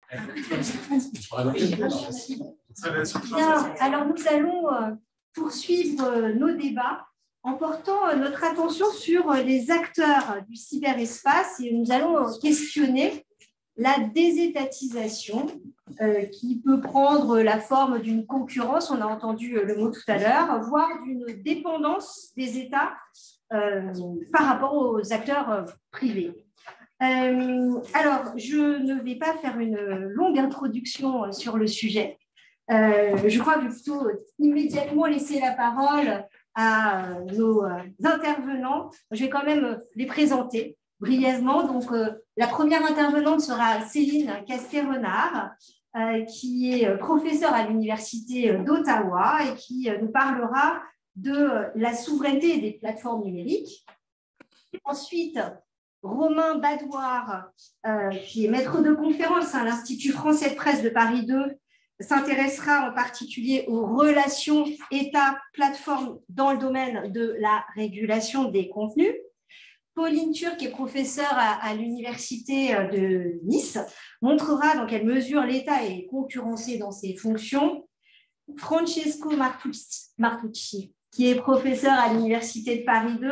Bien, alors nous allons poursuivre nos débats en portant notre attention sur les acteurs du cyberespace et nous allons questionner la désétatisation qui peut prendre la forme d'une concurrence, on a entendu le mot tout à l'heure, voire d'une dépendance des États par rapport aux acteurs privés. Alors, je ne vais pas faire une longue introduction sur le sujet. Je crois que je vais plutôt immédiatement laisser la parole à nos intervenants. Je vais quand même les présenter brièvement. Donc, la première intervenante sera Céline Castet-Renard, qui est professeure à l'Université d'Ottawa et qui nous parlera de la souveraineté des plateformes numériques. Ensuite, Romain Badouard, qui est maître de conférence à l'Institut français de presse de Paris 2, s'intéressera en particulier aux relations État-plateforme dans le domaine de la régulation des contenus. Pauline Turc, qui est professeure à l'Université de Nice, montrera dans quelle mesure l'État est concurrencé dans ses fonctions. Francesco Martucci, qui est professeur à l'Université de Paris 2,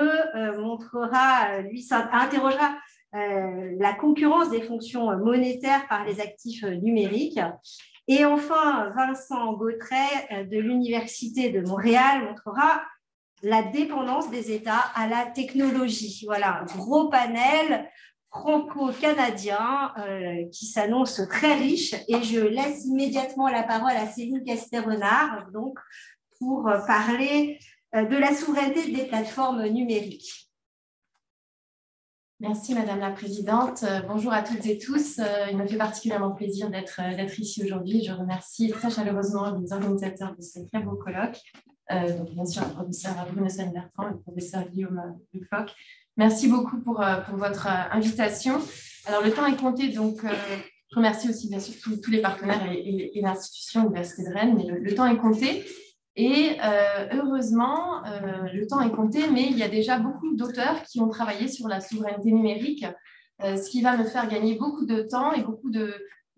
interrogera la concurrence des fonctions monétaires par les actifs numériques. Et enfin, Vincent Gautret de l'Université de Montréal montrera la dépendance des États à la technologie. Voilà, un gros panel franco-canadien qui s'annonce très riche. Et je laisse immédiatement la parole à Céline Castet-Renard, donc, pour parler de la souveraineté des plateformes numériques. Merci Madame la Présidente. Bonjour à toutes et tous. Il me fait particulièrement plaisir d'être ici aujourd'hui. Je remercie très chaleureusement les organisateurs de ce très beau colloque. Donc bien sûr le professeur Bruno Sagne-Bertrand, le professeur Guillaume Lefoc. Merci beaucoup pour votre invitation. Alors le temps est compté, donc je remercie aussi bien sûr tous les partenaires et l'institution Université de Rennes, mais le temps est compté. Et heureusement, le temps est compté, mais il y a déjà beaucoup d'auteurs qui ont travaillé sur la souveraineté numérique, ce qui va me faire gagner beaucoup de temps et beaucoup de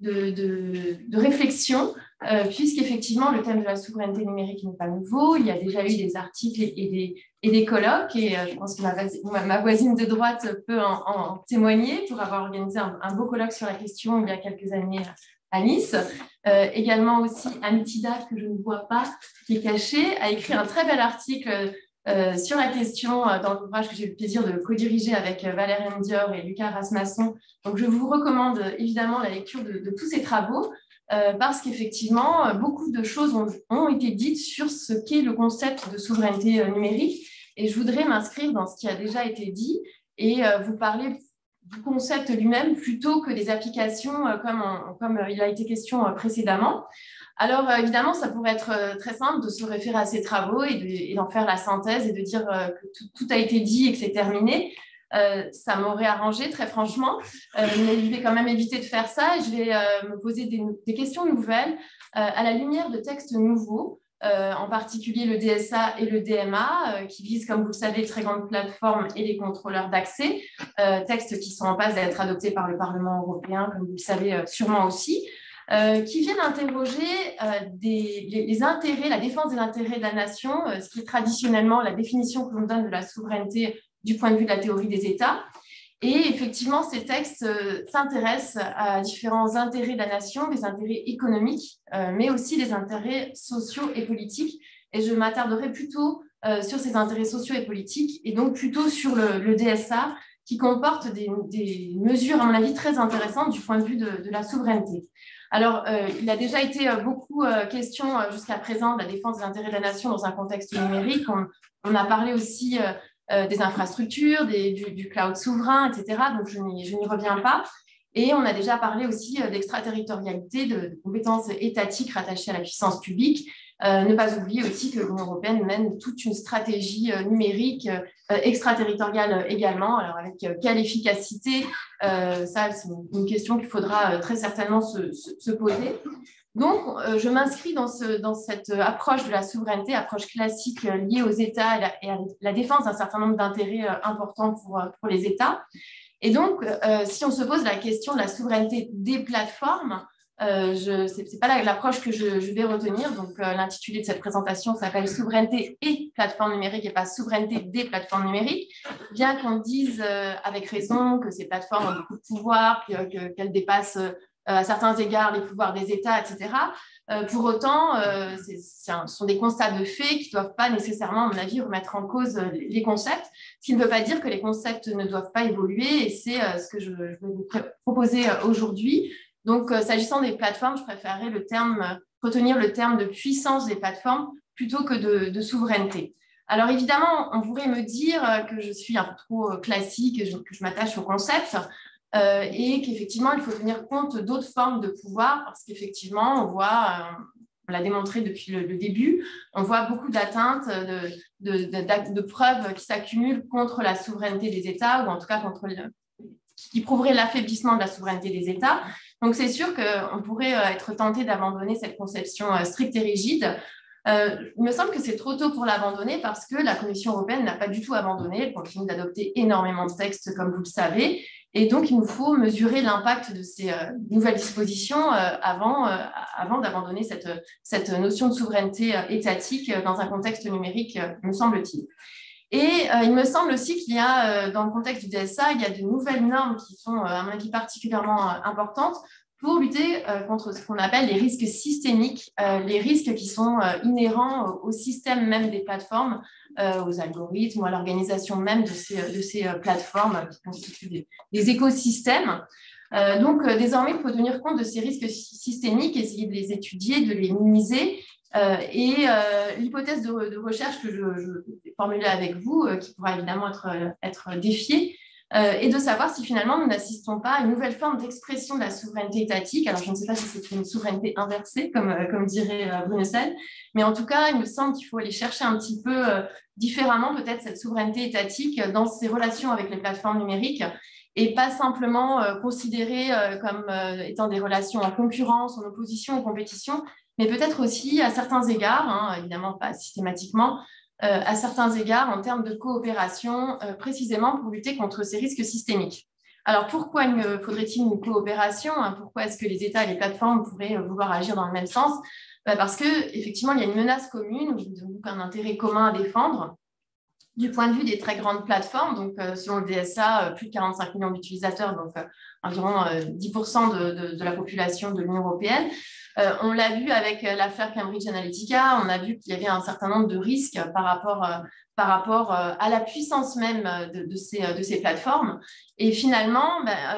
réflexion, puisqu'effectivement, le thème de la souveraineté numérique n'est pas nouveau. Il y a déjà eu des articles et des colloques, et je pense que ma voisine de droite peut en témoigner pour avoir organisé un beau colloque sur la question il y a quelques années à Nice. Également aussi Amitida, que je ne vois pas, qui est caché, a écrit un très bel article sur la question dans l'ouvrage que j'ai eu le plaisir de co-diriger avec Valère Ndior et Lucas Rasmasson. Donc je vous recommande évidemment la lecture de tous ces travaux parce qu'effectivement beaucoup de choses ont été dites sur ce qu'est le concept de souveraineté numérique, et je voudrais m'inscrire dans ce qui a déjà été dit et vous parler du concept lui-même plutôt que des applications comme il a été question précédemment. Alors évidemment, ça pourrait être très simple de se référer à ces travaux et d'en faire la synthèse et de dire que tout a été dit et que c'est terminé. Ça m'aurait arrangé très franchement, mais je vais quand même éviter de faire ça et je vais me poser des questions nouvelles à la lumière de textes nouveaux. En particulier le DSA et le DMA, qui visent, comme vous le savez, les très grandes plateformes et les contrôleurs d'accès, textes qui sont en passe d'être adoptés par le Parlement européen, comme vous le savez sûrement aussi, qui viennent interroger les intérêts, la défense des intérêts de la nation, ce qui est traditionnellement la définition que l'on donne de la souveraineté du point de vue de la théorie des États. Et effectivement, ces textes s'intéressent à différents intérêts de la nation, des intérêts économiques, mais aussi des intérêts sociaux et politiques. Et je m'attarderai plutôt sur ces intérêts sociaux et politiques, et donc plutôt sur le DSA, qui comporte des mesures, à mon avis, très intéressantes du point de vue de la souveraineté. Alors, il a déjà été beaucoup question jusqu'à présent de la défense des intérêts de la nation dans un contexte numérique. On a parlé aussi des infrastructures, du cloud souverain, etc. Donc, je n'y reviens pas. Et on a déjà parlé aussi d'extraterritorialité, de compétences étatiques rattachées à la puissance publique. Ne pas oublier aussi que l'Union européenne mène toute une stratégie numérique extraterritoriale également. Alors, avec quelle efficacité, ça, c'est une question qu'il faudra très certainement se poser. Donc, je m'inscris dans cette approche de la souveraineté, approche classique liée aux États et à la défense d'un certain nombre d'intérêts importants pour les États. Et donc, si on se pose la question de la souveraineté des plateformes, Ce n'est pas l'approche que je vais retenir. Donc, l'intitulé de cette présentation s'appelle « Souveraineté et plateformes numériques » et pas « Souveraineté des plateformes numériques ». Bien qu'on dise avec raison que ces plateformes ont beaucoup de pouvoir, qu'elles dépassent à certains égards les pouvoirs des États, etc. Pour autant, ce sont des constats de faits qui ne doivent pas nécessairement, à mon avis, remettre en cause les concepts, ce qui ne veut pas dire que les concepts ne doivent pas évoluer, et c'est ce que je vais vous proposer aujourd'hui. Donc, s'agissant des plateformes, je préférerais retenir le terme de puissance des plateformes plutôt que de souveraineté. Alors, évidemment, on pourrait me dire que je suis un peu trop classique, que je m'attache au concept, et qu'effectivement, il faut tenir compte d'autres formes de pouvoir, parce qu'effectivement, on voit, on l'a démontré depuis le début, on voit beaucoup d'atteintes, de preuves qui s'accumulent contre la souveraineté des États, ou en tout cas qui prouveraient l'affaiblissement de la souveraineté des États. Donc, c'est sûr qu'on pourrait être tenté d'abandonner cette conception stricte et rigide. Il me semble que c'est trop tôt pour l'abandonner parce que la Commission européenne n'a pas du tout abandonné. Elle continue d'adopter énormément de textes, comme vous le savez. Et donc, il nous faut mesurer l'impact de ces nouvelles dispositions avant d'abandonner cette notion de souveraineté étatique dans un contexte numérique, me semble-t-il. Et il me semble aussi qu'il y a, dans le contexte du DSA, il y a de nouvelles normes qui sont, à mon avis, particulièrement importantes pour lutter contre ce qu'on appelle les risques systémiques, les risques qui sont inhérents au système même des plateformes, aux algorithmes ou à l'organisation même de ces plateformes qui constituent des écosystèmes. Donc, désormais, il faut tenir compte de ces risques systémiques, essayer de les étudier, de les minimiser. L'hypothèse de recherche que je vais formuler avec vous, qui pourra évidemment être défiée, et de savoir si finalement nous n'assistons pas à une nouvelle forme d'expression de la souveraineté étatique. Alors, je ne sais pas si c'est une souveraineté inversée, comme dirait Brunessel, mais en tout cas, il me semble qu'il faut aller chercher un petit peu différemment peut-être cette souveraineté étatique dans ses relations avec les plateformes numériques et pas simplement considérées comme étant des relations en concurrence, en opposition, en compétition, mais peut-être aussi à certains égards, évidemment pas systématiquement, à certains égards en termes de coopération, précisément pour lutter contre ces risques systémiques. Alors, pourquoi faudrait-il une coopération? Pourquoi est-ce que les États et les plateformes pourraient vouloir agir dans le même sens? Parce qu'effectivement, il y a une menace commune, donc un intérêt commun à défendre. Du point de vue des très grandes plateformes, donc selon le DSA, plus de 45 millions d'utilisateurs, donc environ 10% de la population de l'Union européenne. On l'a vu avec l'affaire Cambridge Analytica, on a vu qu'il y avait un certain nombre de risques par rapport à la puissance même de ces plateformes. Et finalement,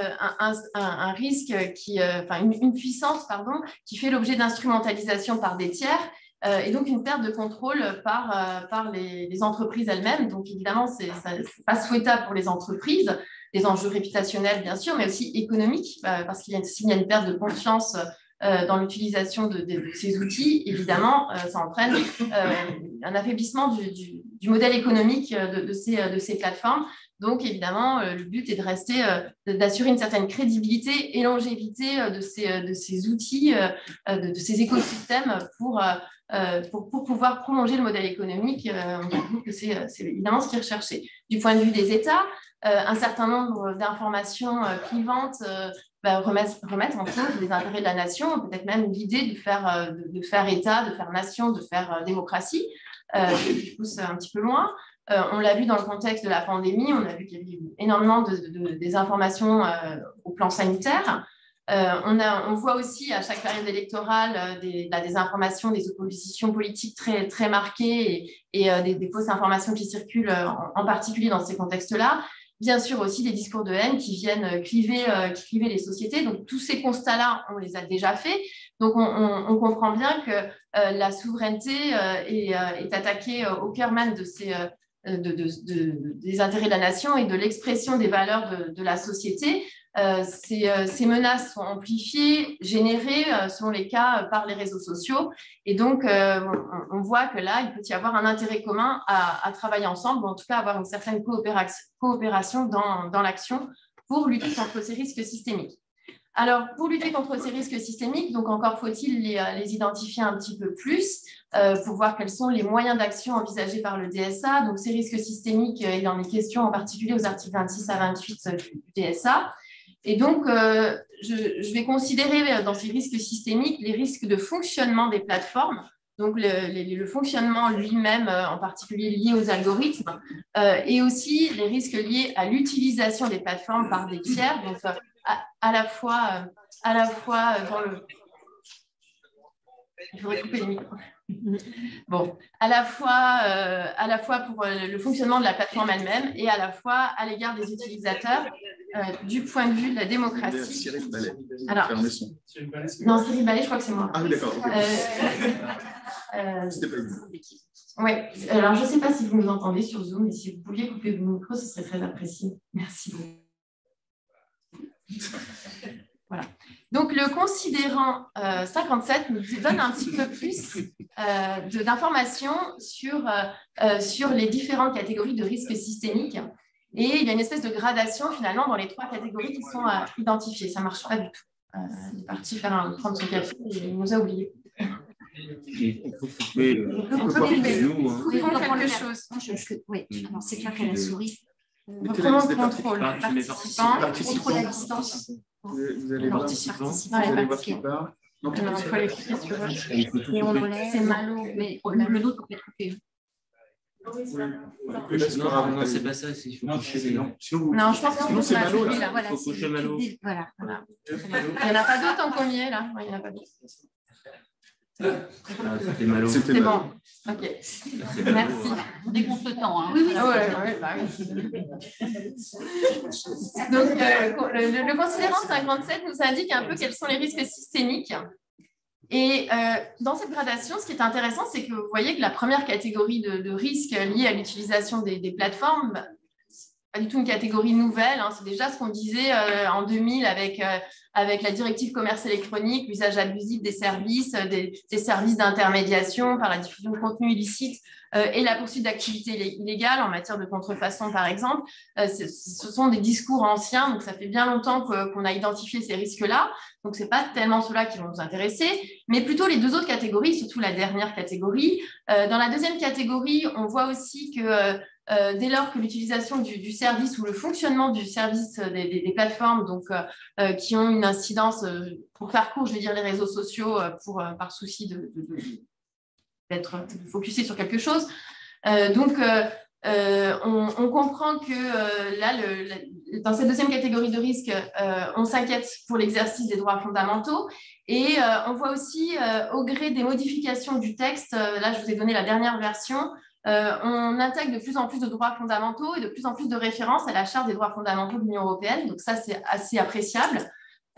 un risque une puissance, qui fait l'objet d'instrumentalisation par des tiers, et donc une perte de contrôle par les entreprises elles-mêmes. Donc évidemment, ce n'est pas souhaitable pour les entreprises, des enjeux réputationnels bien sûr, mais aussi économiques, parce qu'il y a une perte de confiance dans l'utilisation de ces outils. Évidemment, ça entraîne un affaiblissement du modèle économique de ces plateformes. Donc, évidemment, le but est d'assurer une certaine crédibilité et longévité de ces outils, de ces écosystèmes pour pouvoir prolonger le modèle économique. On trouve que c'est évidemment ce qui est recherché. Du point de vue des États, un certain nombre d'informations clivantes remettre en cause les intérêts de la nation, peut-être même l'idée de faire État, de faire nation, de faire démocratie. Je pousse un petit peu loin. On l'a vu dans le contexte de la pandémie, on a vu qu'il y avait eu énormément de désinformation au plan sanitaire. On voit aussi à chaque période électorale la désinformation, des oppositions politiques très, très marquées et des fausses informations qui circulent en particulier dans ces contextes-là. Bien sûr aussi des discours de haine qui viennent cliver les sociétés. Donc tous ces constats-là, on les a déjà faits. Donc on comprend bien que la souveraineté est attaquée au cœur même des intérêts de la nation et de l'expression des valeurs de la société. Ces menaces sont amplifiées, générées, selon les cas, par les réseaux sociaux. Et donc, on voit que là, il peut y avoir un intérêt commun à travailler ensemble, ou en tout cas avoir une certaine coopération dans l'action pour lutter contre ces risques systémiques. Alors, pour lutter contre ces risques systémiques, donc encore faut-il les identifier un petit peu plus pour voir quels sont les moyens d'action envisagés par le DSA. Donc, ces risques systémiques, il en est question en particulier aux articles 26 à 28 du DSA. Et donc, je vais considérer dans ces risques systémiques les risques de fonctionnement des plateformes, donc le fonctionnement lui-même, en particulier lié aux algorithmes, et aussi les risques liés à l'utilisation des plateformes par des tiers, donc à la fois dans le... Il faudrait couper les micros. Bon, à la fois pour le fonctionnement de la plateforme elle-même et à la fois à l'égard des utilisateurs du point de vue de la démocratie. Alors, non, Cyril Ballet, je crois que c'est moi. Ah oui, d'accord. Oui, alors je ne sais pas si vous nous entendez sur Zoom, mais si vous pouviez couper vos micros, ce serait très apprécié. Merci beaucoup. Voilà. Donc, le considérant 57 nous donne un petit peu plus d'informations sur les différentes catégories de risques systémiques. Et il y a une espèce de gradation, finalement, dans les 3 catégories qui sont identifiées. Ça ne marche pas du tout. Il est parti prendre son café et il nous a oubliés. On peut couper quelque chose. Oui, c'est clair qu'à la souris. Reprenons le contrôle. Contrôle à distance. Vous allez voir qui part. Non, il faut aller cliquer sur et on enlève. C'est Malo, mais le nôtre peut être coupé. Non, c'est pas ça. Non, je pense que c'est Malo. Voilà, il faut coucher Malo. Voilà. Il n'y en a pas d'autres en premier, là. Il n'y en a pas d'autres. C'était Malo. C'est bon. Ok. Merci. Dégonfle le temps. Hein. Oui. Bah oui. Donc, le considérant 57 nous indique un peu quels sont les risques systémiques. Et dans cette gradation, ce qui est intéressant, c'est que vous voyez que la première catégorie de risques liés à l'utilisation des plateformes, pas du tout une catégorie nouvelle, hein, c'est déjà ce qu'on disait en 2000 avec la directive commerce électronique, l'usage abusif des services, des services d'intermédiation par la diffusion de contenu illicite et la poursuite d'activités illégales en matière de contrefaçon, par exemple. Ce sont des discours anciens, donc ça fait bien longtemps qu'on a identifié ces risques-là. Donc, ce n'est pas tellement ceux-là qui vont nous intéresser, mais plutôt les 2 autres catégories, surtout la dernière catégorie. Dans la deuxième catégorie, on voit aussi que dès lors que l'utilisation du service ou le fonctionnement du service des plateformes donc, qui ont une incidence, pour faire court, je vais dire les réseaux sociaux par souci d'être focusé sur quelque chose. On comprend que là, dans cette deuxième catégorie de risque, on s'inquiète pour l'exercice des droits fondamentaux et on voit aussi au gré des modifications du texte, là je vous ai donné la dernière version, on intègre de plus en plus de droits fondamentaux et de plus en plus de références à la Charte des droits fondamentaux de l'Union européenne, donc ça c'est assez appréciable.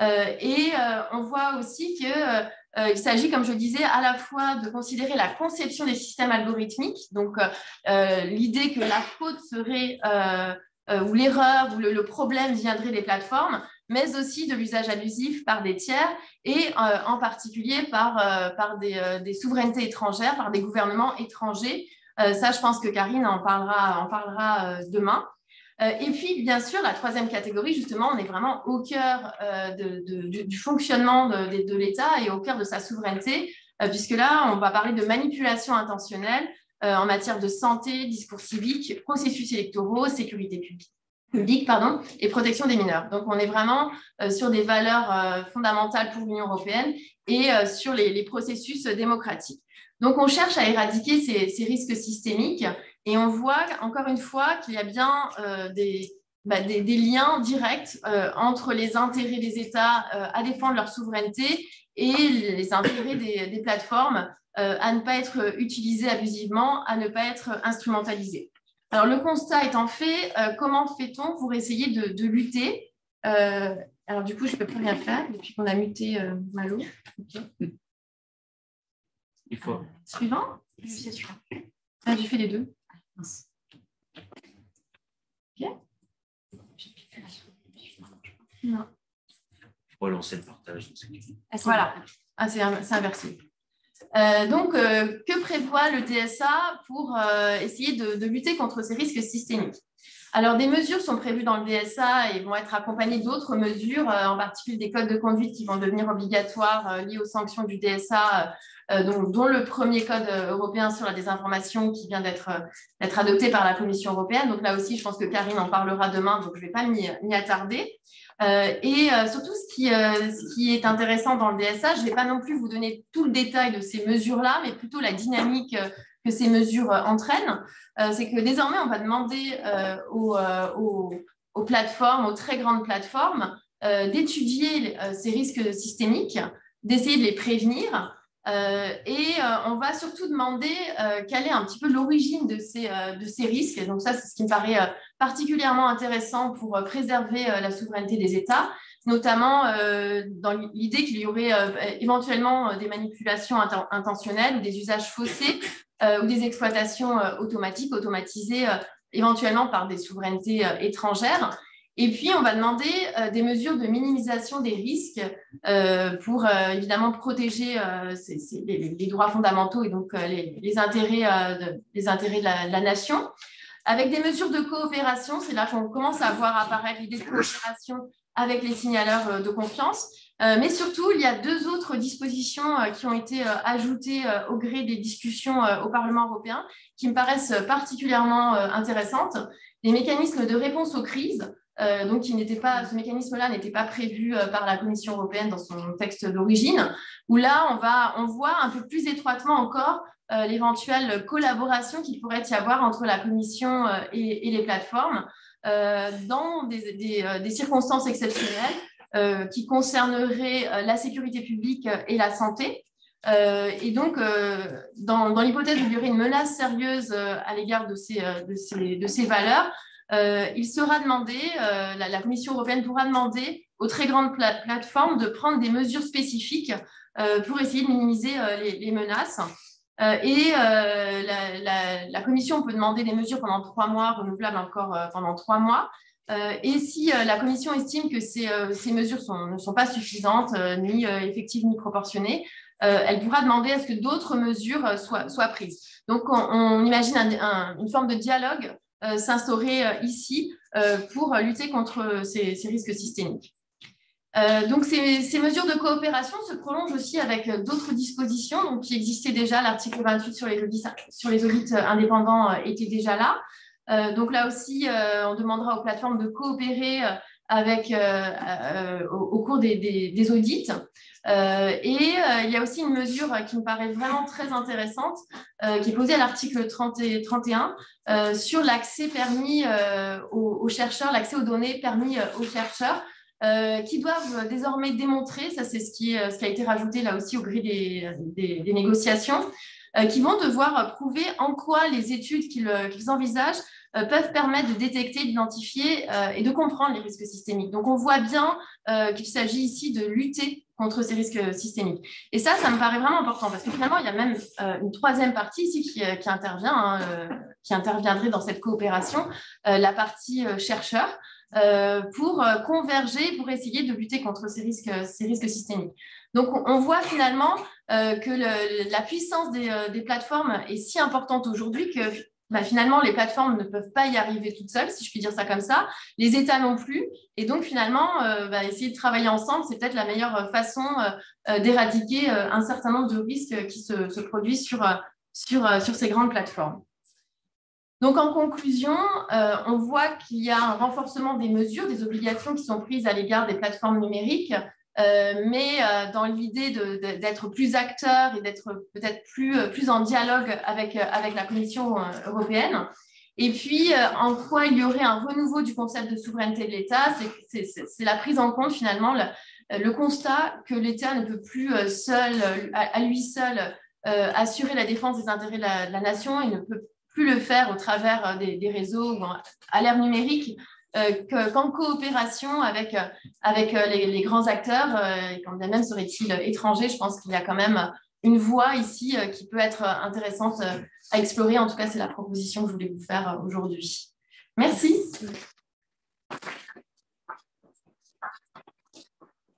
On voit aussi qu'il s'agit, comme je disais, à la fois de considérer la conception des systèmes algorithmiques, donc l'idée que la faute serait, ou l'erreur, ou le problème viendrait des plateformes, mais aussi de l'usage abusif par des tiers et en particulier par des souverainetés étrangères, par des gouvernements étrangers. Ça, je pense que Karine en parlera demain. Et puis, bien sûr, la troisième catégorie, justement, on est vraiment au cœur du fonctionnement de l'État et au cœur de sa souveraineté, puisque là, on va parler de manipulation intentionnelle en matière de santé, discours civique, processus électoraux, sécurité publique, et protection des mineurs. Donc, on est vraiment sur des valeurs fondamentales pour l'Union européenne et sur les processus démocratiques. Donc, on cherche à éradiquer ces risques systémiques et on voit, encore une fois, qu'il y a bien des liens directs entre les intérêts des États à défendre leur souveraineté et les intérêts des plateformes à ne pas être utilisées abusivement, à ne pas être instrumentalisées. Alors, le constat étant fait, comment fait-on pour essayer de lutter alors, du coup, je ne peux plus rien faire depuis qu'on a muté Malo. Okay. Il faut. Suivant. C'est sûr. Ah, j'ai fait les 2. Ok. Non. Il faut relancer le partage. Voilà. Ah, c'est inversé. Donc, que prévoit le DSA pour essayer de lutter contre ces risques systémiques? Alors, des mesures sont prévues dans le DSA et vont être accompagnées d'autres mesures, en particulier des codes de conduite qui vont devenir obligatoires liés aux sanctions du DSA, dont le premier code européen sur la désinformation qui vient d'être adopté par la Commission européenne. Donc là aussi, je pense que Karine en parlera demain, donc je ne vais pas m'y attarder. Surtout, ce qui est intéressant dans le DSA, je ne vais pas non plus vous donner tout le détail de ces mesures-là, mais plutôt la dynamique que ces mesures entraînent. C'est que désormais, on va demander aux plateformes, aux très grandes plateformes, d'étudier ces risques systémiques, d'essayer de les prévenir. On va surtout demander quelle est un petit peu l'origine de ces risques. Et donc ça, c'est ce qui me paraît particulièrement intéressant pour préserver la souveraineté des États, notamment dans l'idée qu'il y aurait éventuellement des manipulations intentionnelles ou des usages faussés ou des exploitations automatisées, éventuellement par des souverainetés étrangères. Et puis, on va demander des mesures de minimisation des risques pour évidemment protéger les droits fondamentaux et donc les intérêts de la nation. Avec des mesures de coopération, c'est là qu'on commence à voir apparaître l'idée de coopération avec les signaleurs de confiance. Mais surtout, il y a deux autres dispositions qui ont été ajoutées au gré des discussions au Parlement européen qui me paraissent particulièrement intéressantes. Les mécanismes de réponse aux crises. Donc, ce mécanisme-là n'était pas prévu par la Commission européenne dans son texte d'origine, où là, on voit un peu plus étroitement encore l'éventuelle collaboration qu'il pourrait y avoir entre la Commission et les plateformes dans des circonstances exceptionnelles qui concerneraient la sécurité publique et la santé. Et donc, dans l'hypothèse où il y aurait une menace sérieuse à l'égard de ces valeurs, il sera demandé, la Commission européenne pourra demander aux très grandes plateformes de prendre des mesures spécifiques pour essayer de minimiser les menaces. La Commission peut demander des mesures pendant 3 mois, renouvelables encore pendant 3 mois. Et si la Commission estime que ces mesures ne sont pas suffisantes, ni effectives, ni proportionnées, elle pourra demander à ce que d'autres mesures soient prises. Donc, on imagine une forme de dialogue s'instaurer ici pour lutter contre ces risques systémiques. Donc, ces mesures de coopération se prolongent aussi avec d'autres dispositions donc, qui existaient déjà. L'article 28 sur les audits indépendants était déjà là. Donc là aussi, on demandera aux plateformes de coopérer au cours des audits. Il y a aussi une mesure qui me paraît vraiment très intéressante, qui est posée à l'article 31 sur l'accès permis aux chercheurs, l'accès aux données permis aux chercheurs, qui doivent désormais démontrer, ça c'est ce qui a été rajouté là aussi au gré des négociations, qui vont devoir prouver en quoi les études qu'ils envisagent peuvent permettre de détecter, d'identifier et de comprendre les risques systémiques. Donc, on voit bien qu'il s'agit ici de lutter contre ces risques systémiques. Et ça me paraît vraiment important parce que finalement, il y a même une troisième partie ici qui intervient, qui interviendrait dans cette coopération, la partie chercheur, pour converger, pour essayer de lutter contre ces risques systémiques. Donc, on voit finalement que la puissance des plateformes est si importante aujourd'hui que finalement, les plateformes ne peuvent pas y arriver toutes seules, si je puis dire ça comme ça, les États non plus. Et donc, finalement, essayer de travailler ensemble, c'est peut-être la meilleure façon d'éradiquer un certain nombre de risques qui se produisent sur ces grandes plateformes. Donc, en conclusion, on voit qu'il y a un renforcement des mesures, des obligations qui sont prises à l'égard des plateformes numériques, mais dans l'idée d'être plus acteurs et d'être peut-être plus en dialogue avec la Commission européenne. Et puis, en quoi il y aurait un renouveau du concept de souveraineté de l'État, c'est la prise en compte finalement, le constat que l'État ne peut plus à lui seul assurer la défense des intérêts de la nation, il ne peut plus le faire au travers des réseaux ou à l'ère numérique, qu'en coopération avec les grands acteurs, quand bien même seraient-ils étrangers, je pense qu'il y a quand même une voie ici qui peut être intéressante à explorer. En tout cas, c'est la proposition que je voulais vous faire aujourd'hui. Merci.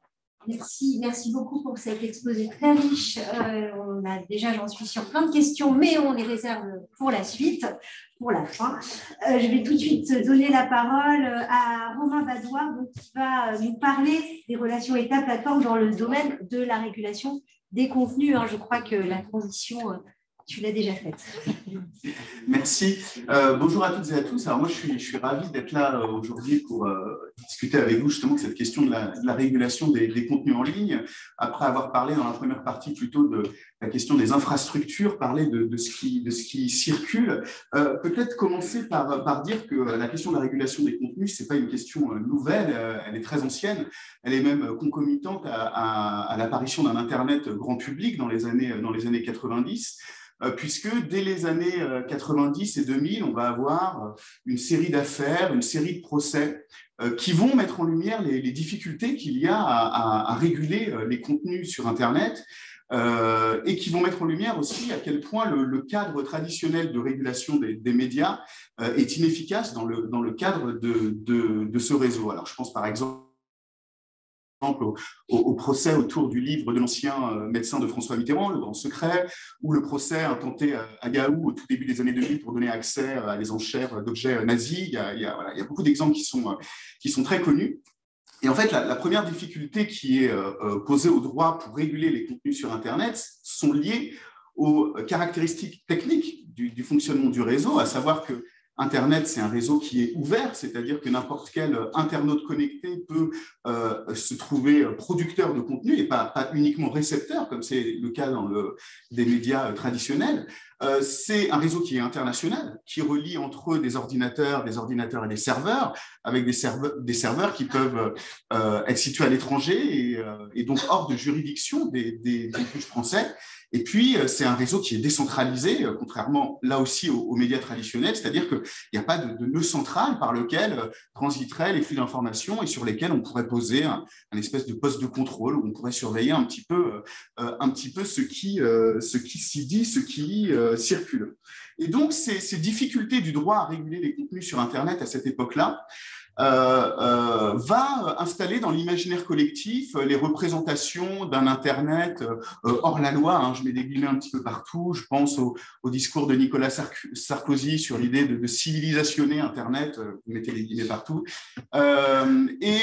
Merci beaucoup pour cet exposé très riche. On a déjà, j'en suis sûre, plein de questions, mais on les réserve pour la suite, pour la fin. Je vais tout de suite donner la parole à Romain Badoir, donc, qui va nous parler des relations État-plateforme dans le domaine de la régulation des contenus. Je crois que la transition, tu l'as déjà faite. Merci. Bonjour à toutes et à tous. Alors moi, je suis ravi d'être là aujourd'hui pour discuter avec vous justement de cette question de la régulation des contenus en ligne. Après avoir parlé dans la première partie plutôt de la question des infrastructures, parler de ce qui circule, peut-être commencer par dire que la question de la régulation des contenus, c'est pas une question nouvelle, elle est très ancienne, elle est même concomitante à l'apparition d'un Internet grand public dans les années 90. Puisque dès les années 90 et 2000, on va avoir une série d'affaires, une série de procès qui vont mettre en lumière les difficultés qu'il y a à réguler les contenus sur Internet et qui vont mettre en lumière aussi à quel point le cadre traditionnel de régulation des médias est inefficace dans le cadre de ce réseau. Alors, je pense par exemple au procès autour du livre de l'ancien médecin de François Mitterrand, Le Grand Secret, ou le procès intenté à Yahoo au tout début des années 2000 pour donner accès à des enchères d'objets nazis. Il y a beaucoup d'exemples qui sont très connus. Et en fait, la première difficulté qui est posée au droit pour réguler les contenus sur Internet sont liées aux caractéristiques techniques du fonctionnement du réseau, à savoir que Internet, c'est un réseau qui est ouvert, c'est-à-dire que n'importe quel internaute connecté peut se trouver producteur de contenu et pas uniquement récepteur, comme c'est le cas dans des médias traditionnels. C'est un réseau qui est international, qui relie entre eux des ordinateurs et des serveurs, avec des serveurs qui peuvent être situés à l'étranger et donc hors de juridiction des juges français. Et puis, c'est un réseau qui est décentralisé, contrairement là aussi aux médias traditionnels, c'est-à-dire qu'il n'y a pas de nœud central par lequel transiteraient les flux d'informations et sur lesquels on pourrait poser un espèce de poste de contrôle où on pourrait surveiller un petit peu ce qui s'y dit, ce qui circule. Et donc, ces difficultés du droit à réguler les contenus sur Internet à cette époque-là va installer dans l'imaginaire collectif les représentations d'un Internet hors la loi. Je mets des guillemets un petit peu partout. Je pense au discours de Nicolas Sarkozy sur l'idée de civilisationner Internet. Vous mettez des guillemets partout. Et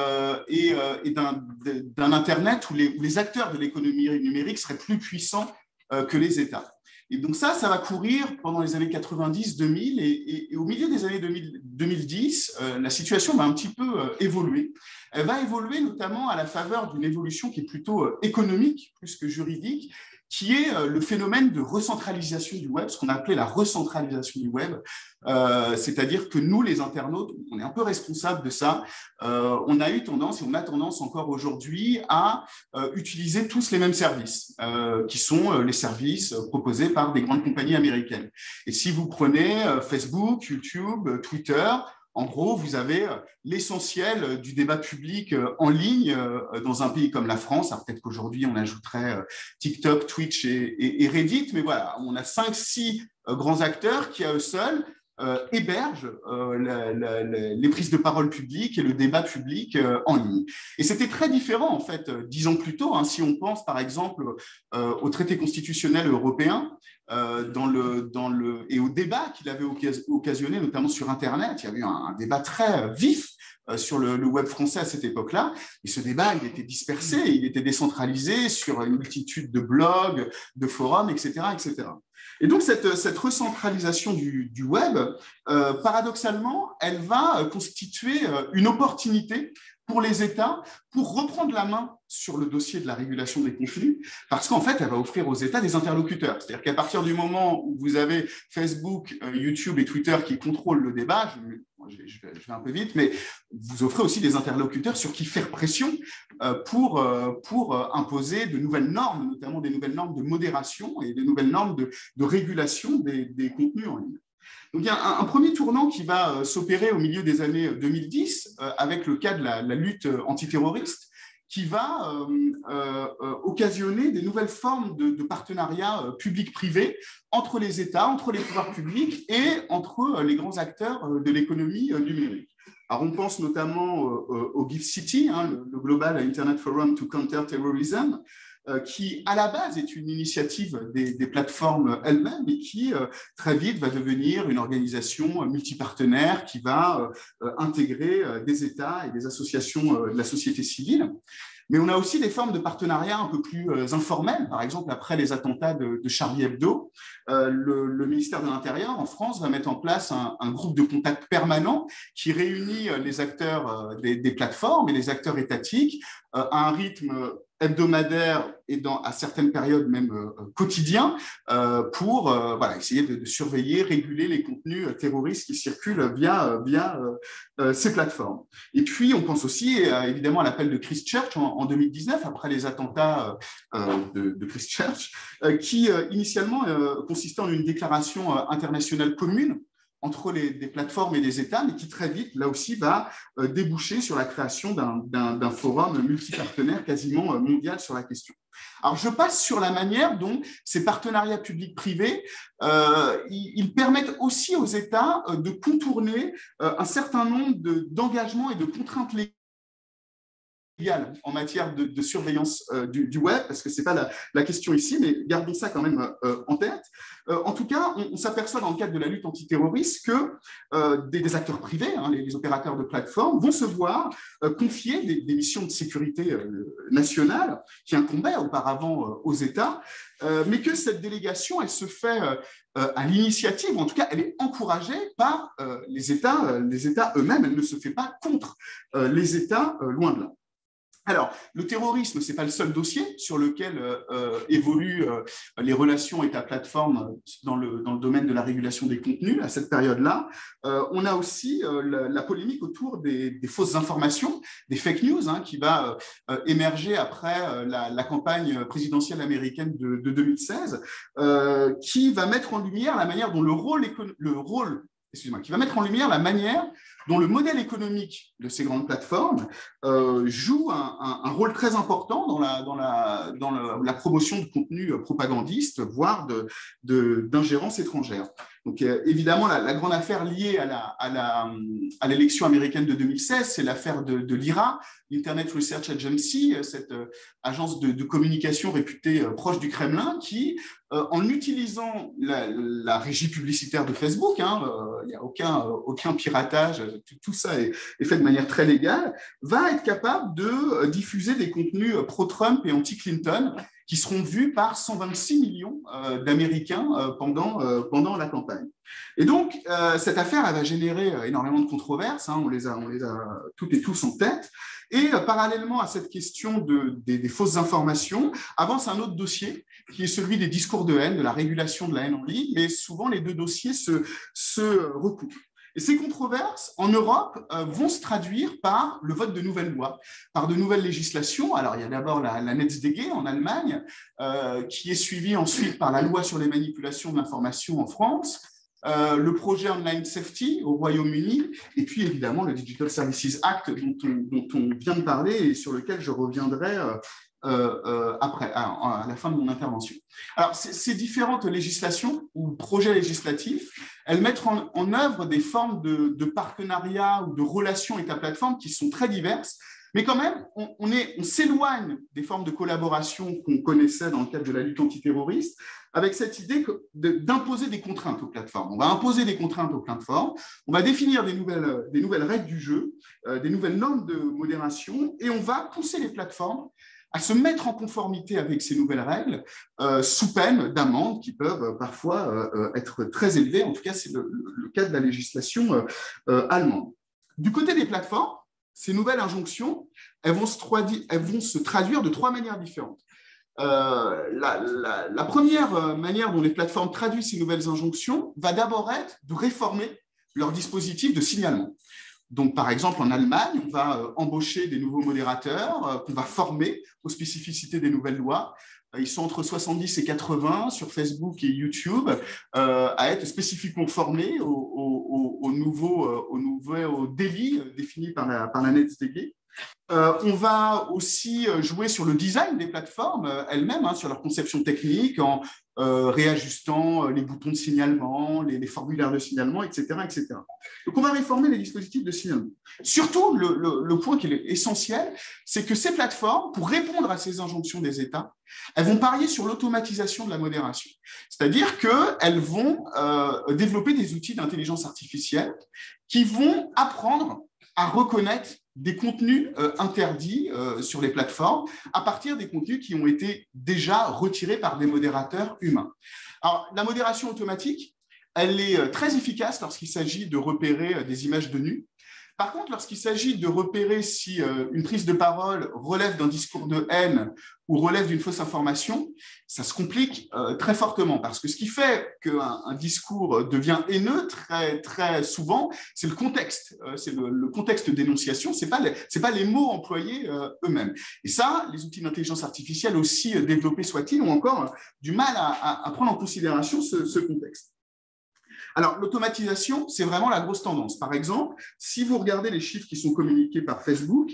d'un Internet où les acteurs de l'économie numérique seraient plus puissants que les États. Et donc ça va courir pendant les années 90-2000 et au milieu des années 2010, la situation va un petit peu évoluer. Elle va évoluer notamment à la faveur d'une évolution qui est plutôt économique plus que juridique, qui est le phénomène de recentralisation du web, ce qu'on a appelé la recentralisation du web, c'est-à-dire que nous, les internautes, on est un peu responsables de ça. On a eu tendance, et on a tendance encore aujourd'hui, à utiliser tous les mêmes services, qui sont les services proposés par des grandes compagnies américaines. Et si vous prenez Facebook, YouTube, Twitter, en gros, vous avez l'essentiel du débat public en ligne dans un pays comme la France. Alors peut-être qu'aujourd'hui, on ajouterait TikTok, Twitch et Reddit, mais voilà, on a 5-6 grands acteurs qui, à eux seuls, hébergent les prises de parole publiques et le débat public en ligne. Et c'était très différent, en fait, 10 ans plus tôt, si on pense, par exemple, au traité constitutionnel européen, et au débat qu'il avait occasionné, notamment sur Internet. Il y avait eu un débat très vif sur le web français à cette époque-là. Et ce débat, il était dispersé, il était décentralisé sur une multitude de blogs, de forums, etc., etc. Et donc, cette recentralisation du web, paradoxalement, elle va constituer une opportunité pour les États pour reprendre la main sur le dossier de la régulation des contenus, parce qu'en fait, elle va offrir aux États des interlocuteurs. C'est-à-dire qu'à partir du moment où vous avez Facebook, YouTube et Twitter qui contrôlent le débat, je vais un peu vite, mais vous offrez aussi des interlocuteurs sur qui faire pression pour imposer de nouvelles normes, notamment des nouvelles normes de modération et des nouvelles normes de régulation des contenus en ligne. Donc, il y a un premier tournant qui va s'opérer au milieu des années 2010 avec le cas de la lutte antiterroriste qui va occasionner des nouvelles formes de partenariats public-privé entre les États, entre les pouvoirs publics et entre les grands acteurs de l'économie numérique. Alors, on pense notamment au GIFCITY, le Global Internet Forum to Counter Terrorism, qui, à la base, est une initiative des plateformes elles-mêmes et qui, très vite, va devenir une organisation multipartenaire qui va intégrer des États et des associations de la société civile. Mais on a aussi des formes de partenariats un peu plus informels. Par exemple, après les attentats de Charlie Hebdo, le ministère de l'Intérieur en France va mettre en place un groupe de contact permanent qui réunit les acteurs des plateformes et les acteurs étatiques à un rythme hebdomadaire et à certaines périodes même quotidien pour essayer de surveiller, réguler les contenus terroristes qui circulent via ces plateformes. Et puis, on pense aussi évidemment à l'appel de Christchurch en 2019, après les attentats de Christchurch, qui initialement consistait en une déclaration internationale commune entre des plateformes et des États, mais qui très vite, là aussi, va déboucher sur la création d'un forum multipartenaire quasiment mondial sur la question. Alors, je passe sur la manière dont ces partenariats publics-privés, ils permettent aussi aux États de contourner un certain nombre d'engagements et de contraintes légales en matière de surveillance du web, parce que ce n'est pas la question ici, mais gardons ça quand même en tête. En tout cas, on s'aperçoit dans le cadre de la lutte antiterroriste que des acteurs privés, les opérateurs de plateforme, vont se voir confier des missions de sécurité nationale qui incombaient auparavant aux États, mais que cette délégation, elle se fait à l'initiative, ou en tout cas, elle est encouragée par les États eux-mêmes, elle ne se fait pas contre les États, loin de là. Alors, le terrorisme, ce n'est pas le seul dossier sur lequel évoluent les relations État-plateforme dans le domaine de la régulation des contenus à cette période-là. On a aussi la polémique autour des fausses informations, des fake news, qui va émerger après la campagne présidentielle américaine de 2016, qui va mettre en lumière la manière dont qui va mettre en lumière la manière dont le modèle économique de ces grandes plateformes joue un rôle très important dans la promotion de contenus propagandistes, voire d'ingérence étrangère. Donc, évidemment, la grande affaire liée à l'élection américaine de 2016, c'est l'affaire de l'IRA, l'Internet Research Agency, cette agence de communication réputée proche du Kremlin, qui, en utilisant la régie publicitaire de Facebook, il n'y a aucun piratage, tout ça est fait de manière très légale, va être capable de diffuser des contenus pro-Trump et anti-Clinton qui seront vus par 126 millions d'Américains pendant la campagne. Et donc, cette affaire, elle va générer énormément de controverses, on les a toutes et tous en tête. Et parallèlement à cette question des fausses informations, avance un autre dossier qui est celui des discours de haine, de la régulation de la haine en ligne, mais souvent les deux dossiers se recoupent. Et ces controverses, en Europe, vont se traduire par le vote de nouvelles lois, par de nouvelles législations. Alors, il y a d'abord la NetzDG en Allemagne, qui est suivie ensuite par la loi sur les manipulations de l'information en France, le projet Online Safety au Royaume-Uni, et puis évidemment le Digital Services Act dont on vient de parler et sur lequel je reviendrai après, à la fin de mon intervention. Alors, ces différentes législations ou projets législatifs, elles mettent en œuvre des formes de partenariat ou de relations État-plateforme qui sont très diverses, mais quand même, on s'éloigne des formes de collaboration qu'on connaissait dans le cadre de la lutte antiterroriste, avec cette idée d'imposer des contraintes aux plateformes. On va imposer des contraintes aux plateformes, on va définir des nouvelles règles du jeu, des nouvelles normes de modération, et on va pousser les plateformes à se mettre en conformité avec ces nouvelles règles, sous peine d'amendes qui peuvent parfois être très élevées. En tout cas, c'est le cas de la législation allemande. Du côté des plateformes, ces nouvelles injonctions, elles vont se traduire de trois manières différentes. La première manière dont les plateformes traduisent ces nouvelles injonctions va d'abord être de réformer leur dispositif de signalement. Donc, par exemple, en Allemagne, on va embaucher des nouveaux modérateurs qu'on va former aux spécificités des nouvelles lois. Ils sont entre 70 et 80 sur Facebook et YouTube à être spécifiquement formés aux nouveaux délits définis par la NetzDG. On va aussi jouer sur le design des plateformes elles-mêmes, sur leur conception technique, en réajustant les boutons de signalement, les formulaires de signalement, etc., etc. Donc, on va réformer les dispositifs de signalement. Surtout, le point qui est essentiel, c'est que ces plateformes, pour répondre à ces injonctions des États, elles vont parier sur l'automatisation de la modération. C'est-à-dire qu'elles vont développer des outils d'intelligence artificielle qui vont apprendre à reconnaître des contenus interdits sur les plateformes à partir des contenus qui ont été déjà retirés par des modérateurs humains. Alors, la modération automatique, elle est très efficace lorsqu'il s'agit de repérer des images de nu. Par contre, lorsqu'il s'agit de repérer si une prise de parole relève d'un discours de haine ou relève d'une fausse information, ça se complique très fortement, parce que ce qui fait qu'un discours devient haineux très souvent, c'est le contexte, c'est le contexte d'énonciation, c'est pas les mots employés eux-mêmes. Et ça, les outils d'intelligence artificielle, aussi développés soient-ils, ont encore du mal à prendre en considération ce contexte. Alors, l'automatisation, c'est vraiment la grosse tendance. Par exemple, si vous regardez les chiffres qui sont communiqués par Facebook,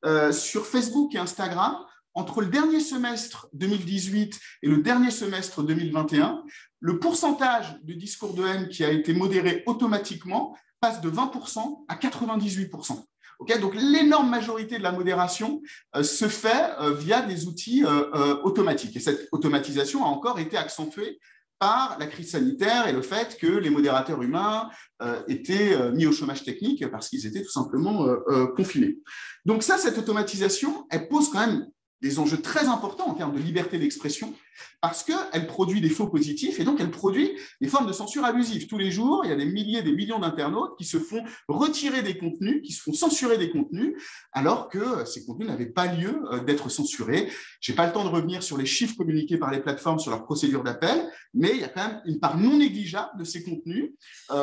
sur Facebook et Instagram, entre le dernier semestre 2018 et le dernier semestre 2021, le pourcentage de discours de haine qui a été modéré automatiquement passe de 20% à 98%. Okay, donc, l'énorme majorité de la modération se fait via des outils automatiques. Et cette automatisation a encore été accentuée par la crise sanitaire et le fait que les modérateurs humains étaient mis au chômage technique parce qu'ils étaient tout simplement confinés. Donc ça, cette automatisation, elle pose quand même des enjeux très importants en termes de liberté d'expression, parce qu'elle produit des faux positifs et donc elle produit des formes de censure abusive. Tous les jours, il y a des milliers, des millions d'internautes qui se font retirer des contenus, qui se font censurer des contenus, alors que ces contenus n'avaient pas lieu d'être censurés. Je n'ai pas le temps de revenir sur les chiffres communiqués par les plateformes sur leur procédure d'appel, mais il y a quand même une part non négligeable de ces contenus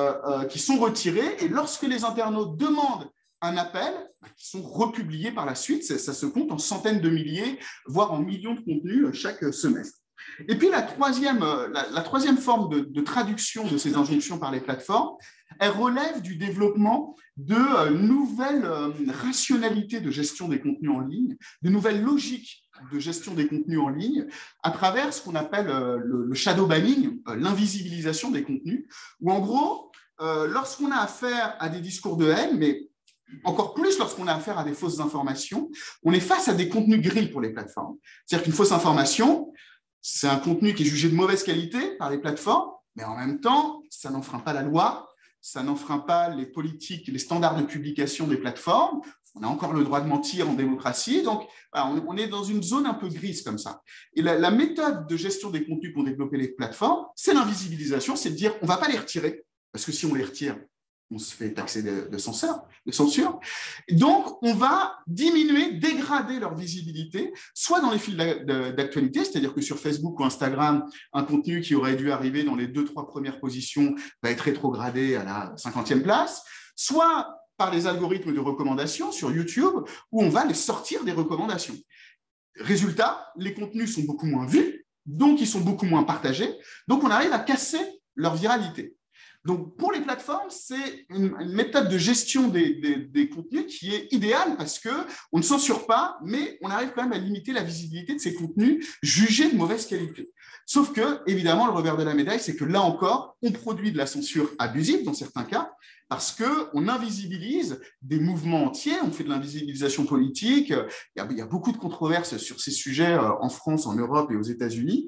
qui sont retirés, et lorsque les internautes demandent un appel, qui sont republiés par la suite, ça se compte en centaines de milliers, voire en millions de contenus chaque semestre. Et puis la troisième forme de traduction de ces injonctions par les plateformes, elle relève du développement de nouvelles rationalités de gestion des contenus en ligne, de nouvelles logiques de gestion des contenus en ligne, à travers ce qu'on appelle le shadow banning, l'invisibilisation des contenus, où en gros, lorsqu'on a affaire à des discours de haine, mais encore plus lorsqu'on a affaire à des fausses informations, on est face à des contenus gris pour les plateformes. C'est-à-dire qu'une fausse information, c'est un contenu qui est jugé de mauvaise qualité par les plateformes, mais en même temps, ça n'enfreint pas la loi, ça n'enfreint pas les politiques, les standards de publication des plateformes. On a encore le droit de mentir en démocratie. Donc, voilà, on est dans une zone un peu grise comme ça. Et la méthode de gestion des contenus qu'ont développé les plateformes, c'est l'invisibilisation, c'est de dire on ne va pas les retirer, parce que si on les retire, on se fait taxer de censure. Donc, on va diminuer, dégrader leur visibilité, soit dans les fils d'actualité, c'est-à-dire que sur Facebook ou Instagram, un contenu qui aurait dû arriver dans les 2-3 premières positions va être rétrogradé à la 50e place, soit par les algorithmes de recommandation sur YouTube, où on va les sortir des recommandations. Résultat, les contenus sont beaucoup moins vus, donc ils sont beaucoup moins partagés, donc on arrive à casser leur viralité. Donc, pour les plateformes, c'est une méthode de gestion des contenus qui est idéale parce qu'on ne censure pas, mais on arrive quand même à limiter la visibilité de ces contenus jugés de mauvaise qualité. Sauf que, évidemment, le revers de la médaille, c'est que là encore, on produit de la censure abusive dans certains cas, parce qu'on invisibilise des mouvements entiers, on fait de l'invisibilisation politique, il y a beaucoup de controverses sur ces sujets en France, en Europe et aux États-Unis,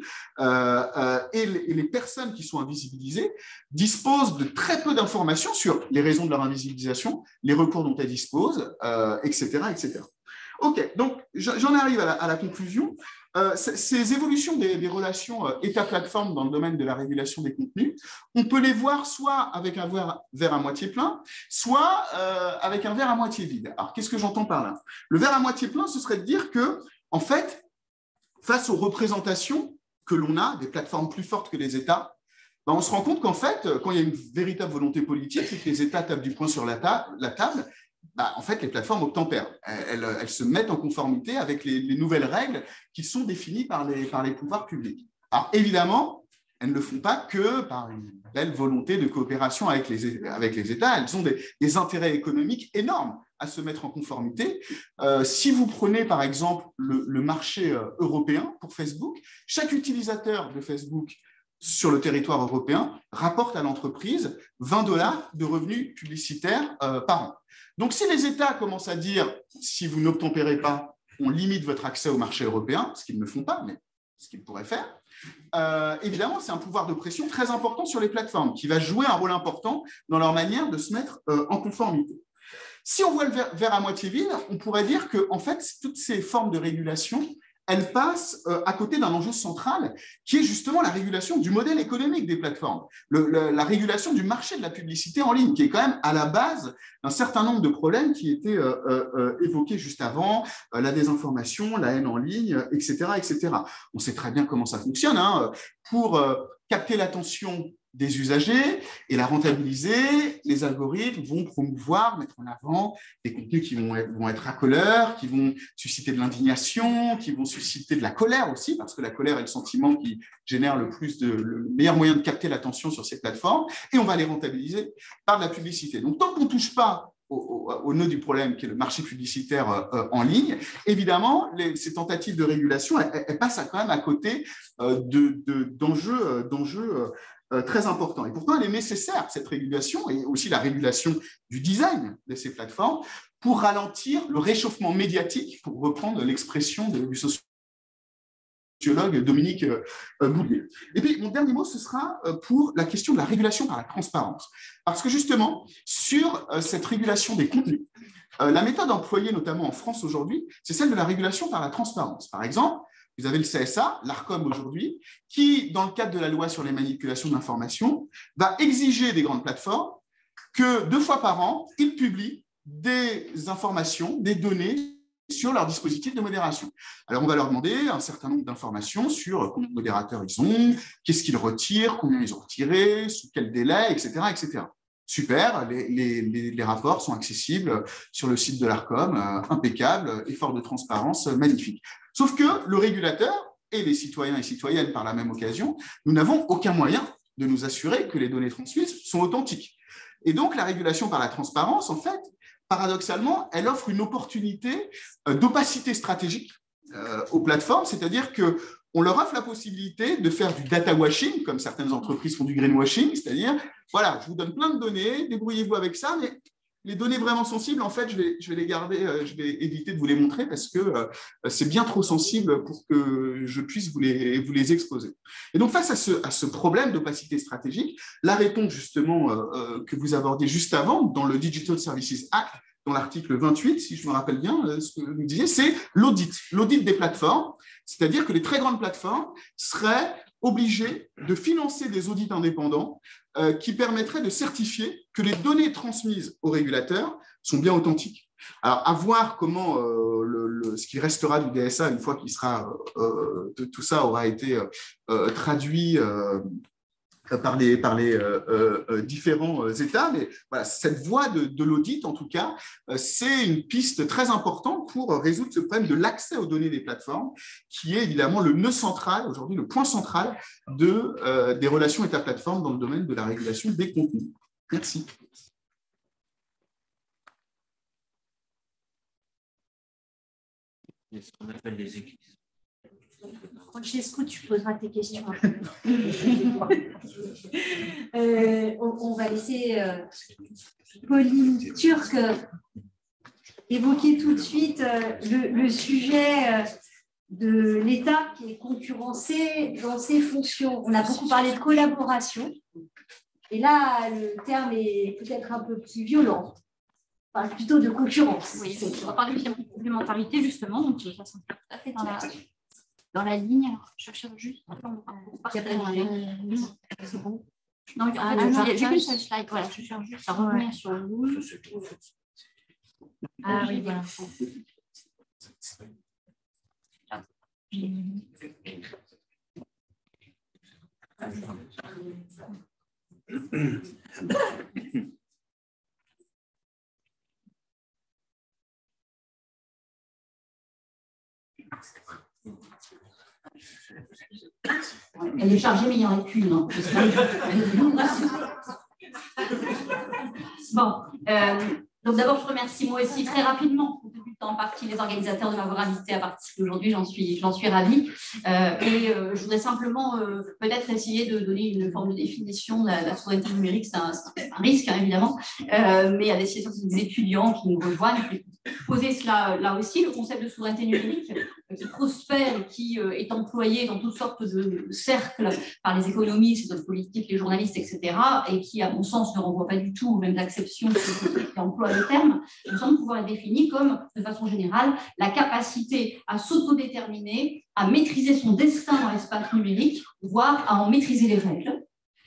et les personnes qui sont invisibilisées disposent de très peu d'informations sur les raisons de leur invisibilisation, les recours dont elles disposent, etc., etc. OK, donc j'en arrive à la conclusion. Ces évolutions des relations État-plateforme dans le domaine de la régulation des contenus, on peut les voir soit avec un verre à moitié plein, soit avec un verre à moitié vide. Alors, qu'est-ce que j'entends par là? Le verre à moitié plein, ce serait de dire que, en fait, face aux représentations que l'on a, des plateformes plus fortes que les États, ben, on se rend compte qu'en fait, quand il y a une véritable volonté politique et que les États tapent du poing sur la table, bah, en fait, les plateformes obtempèrent. Elles se mettent en conformité avec les nouvelles règles qui sont définies par les pouvoirs publics. Alors, évidemment, elles ne le font pas que par une belle volonté de coopération avec les États. Elles ont des intérêts économiques énormes à se mettre en conformité. Si vous prenez par exemple le marché européen pour Facebook, chaque utilisateur de Facebook sur le territoire européen rapporte à l'entreprise 20 $ de revenus publicitaires par an. Donc, si les États commencent à dire, si vous n'obtempérez pas, on limite votre accès au marché européen, ce qu'ils ne font pas, mais ce qu'ils pourraient faire, évidemment, c'est un pouvoir de pression très important sur les plateformes qui va jouer un rôle important dans leur manière de se mettre en conformité. Si on voit le verre à moitié vide, on pourrait dire que en fait, toutes ces formes de régulation, elles passent à côté d'un enjeu central qui est justement la régulation du modèle économique des plateformes, la régulation du marché de la publicité en ligne, qui est quand même à la base d'un certain nombre de problèmes qui étaient évoqués juste avant, la désinformation, la haine en ligne, etc., etc. On sait très bien comment ça fonctionne. Hein. Pour capter l'attention des usagers et la rentabiliser, les algorithmes vont promouvoir, mettre en avant des contenus qui vont être racoleurs, qui vont susciter de l'indignation, qui vont susciter de la colère aussi, parce que la colère est le sentiment qui génère le meilleur moyen de capter l'attention sur ces plateformes, et on va les rentabiliser par de la publicité. Donc, tant qu'on ne touche pas au nœud du problème, qui est le marché publicitaire en ligne, évidemment, ces tentatives de régulation, elles passent quand même à côté d'enjeux très important. Et pourtant, elle est nécessaire, cette régulation, et aussi la régulation du design de ces plateformes, pour ralentir le réchauffement médiatique, pour reprendre l'expression du sociologue Dominique Boulier. Et puis, mon dernier mot, ce sera pour la question de la régulation par la transparence. Parce que justement, sur cette régulation des contenus, la méthode employée notamment en France aujourd'hui, c'est celle de la régulation par la transparence. Par exemple, vous avez le CSA, l'ARCOM aujourd'hui, qui, dans le cadre de la loi sur les manipulations d'informations, va exiger des grandes plateformes que 2 fois par an, ils publient des informations, des données sur leur dispositif de modération. Alors, on va leur demander un certain nombre d'informations sur combien de modérateurs ils ont, qu'est-ce qu'ils retirent, combien ils ont retiré, sous quel délai, etc., etc. Super, les rapports sont accessibles sur le site de l'ARCOM, impeccable, effort de transparence magnifique. Sauf que le régulateur et les citoyens et citoyennes, par la même occasion, nous n'avons aucun moyen de nous assurer que les données transmises sont authentiques. Et donc, la régulation par la transparence, en fait, paradoxalement, elle offre une opportunité d'opacité stratégique aux plateformes, c'est-à-dire qu'on leur offre la possibilité de faire du data washing, comme certaines entreprises font du greenwashing, c'est-à-dire, voilà, je vous donne plein de données, débrouillez-vous avec ça, mais les données vraiment sensibles, en fait, je vais les garder, je vais éviter de vous les montrer parce que c'est bien trop sensible pour que je puisse vous les exposer. Et donc, face à ce problème d'opacité stratégique, la réponse justement que vous abordiez juste avant dans le Digital Services Act, dans l'article 28, si je me rappelle bien, ce que vous disiez, c'est l'audit des plateformes, c'est-à-dire que les très grandes plateformes seraient obligées de financer des audits indépendants qui permettraient de certifier que les données transmises aux régulateurs sont bien authentiques. Alors, à voir comment ce qui restera du DSA, une fois qu'il sera, tout ça aura été traduit par les différents États, mais voilà, cette voie de l'audit, en tout cas, c'est une piste très importante pour résoudre ce problème de l'accès aux données des plateformes, qui est évidemment le nœud central, aujourd'hui le point central des relations État-plateforme dans le domaine de la régulation des contenus. Merci. Ce qu'on appelle les églises. Francesco, tu poseras tes questions. On va laisser Pauline Turc évoquer tout de suite le sujet de l'État qui est concurrencé dans ses fonctions. On a beaucoup parlé de collaboration, et là, le terme est peut-être un peu plus violent. On parle plutôt de concurrence. Oui, on va parler de complémentarité, justement, donc ça s'inscrit tout à fait dans la ligne. Alors, je cherche juste c'est bon. Non, en fait, j'ai qu'une seule slide. Voilà, je cherche juste à revenir sur le bout. Ah oui, voilà. Elle est chargée, mais il n'y en a qu'une. Hein. Bon, Donc d'abord, je remercie moi aussi très rapidement, compte tenu du temps imparti, les organisateurs de m'avoir invité à participer aujourd'hui, j'en suis ravie. Je voudrais simplement peut-être essayer de donner une forme de définition de la souveraineté numérique. C'est un risque, hein, évidemment, mais à destination des étudiants qui nous rejoignent, poser cela là aussi, le concept de souveraineté numérique qui prospère et qui est employé dans toutes sortes de cercles par les économistes, les hommes politiques, les journalistes, etc., et qui, à mon sens, ne renvoie pas du tout aux mêmes acceptions qui emploient le terme, me semble pouvoir être défini comme, de façon générale, la capacité à s'autodéterminer, à maîtriser son destin dans l'espace numérique, voire à en maîtriser les règles.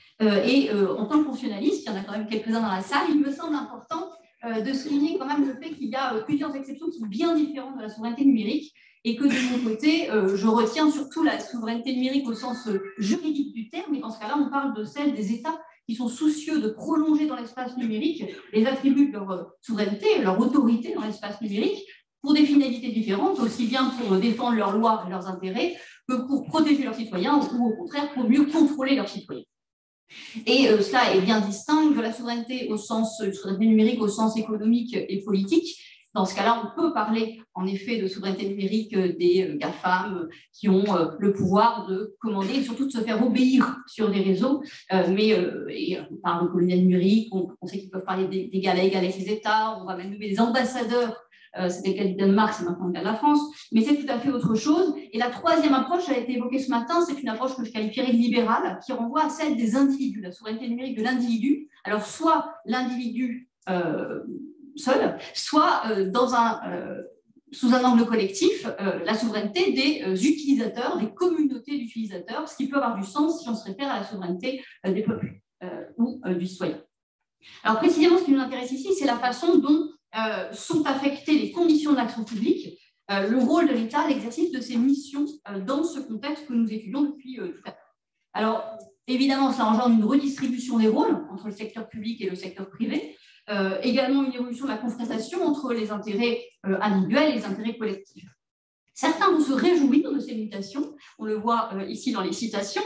En tant que fonctionnaliste, il y en a quand même quelques-uns dans la salle, il me semble important de souligner quand même le fait qu'il y a plusieurs exceptions qui sont bien différentes de la souveraineté numérique et que de mon côté, je retiens surtout la souveraineté numérique au sens juridique du terme, et dans ce cas-là, on parle de celle des États qui sont soucieux de prolonger dans l'espace numérique les attributs de leur souveraineté, leur autorité dans l'espace numérique, pour des finalités différentes, aussi bien pour défendre leurs lois et leurs intérêts que pour protéger leurs citoyens ou au contraire pour mieux contrôler leurs citoyens. Et cela est bien distinct de la souveraineté numérique au sens économique et politique. Dans ce cas-là, on peut parler en effet de souveraineté numérique des GAFAM qui ont le pouvoir de commander et surtout de se faire obéir sur des réseaux. On parle de colonial numérique, on sait qu'ils peuvent parler d'égal à égal avec les États, on va même nommer des ambassadeurs. C'était le cas du Danemark, c'est maintenant le cas de la France, mais c'est tout à fait autre chose. Et la troisième approche a été évoquée ce matin, c'est une approche que je qualifierais de libérale, qui renvoie à celle des individus, la souveraineté numérique de l'individu. Alors, soit l'individu seul, soit sous un angle collectif, la souveraineté des utilisateurs, des communautés d'utilisateurs, ce qui peut avoir du sens si on se réfère à la souveraineté des peuples ou du citoyen. Alors, précisément, ce qui nous intéresse ici, c'est la façon dont sont affectées les conditions d'action publique, le rôle de l'État, l'exercice de ses missions dans ce contexte que nous étudions depuis tout à l'heure. Alors, évidemment, ça engendre une redistribution des rôles entre le secteur public et le secteur privé, également une évolution de la confrontation entre les intérêts individuels et les intérêts collectifs. Certains vont se réjouir de ces mutations, on le voit ici dans les citations,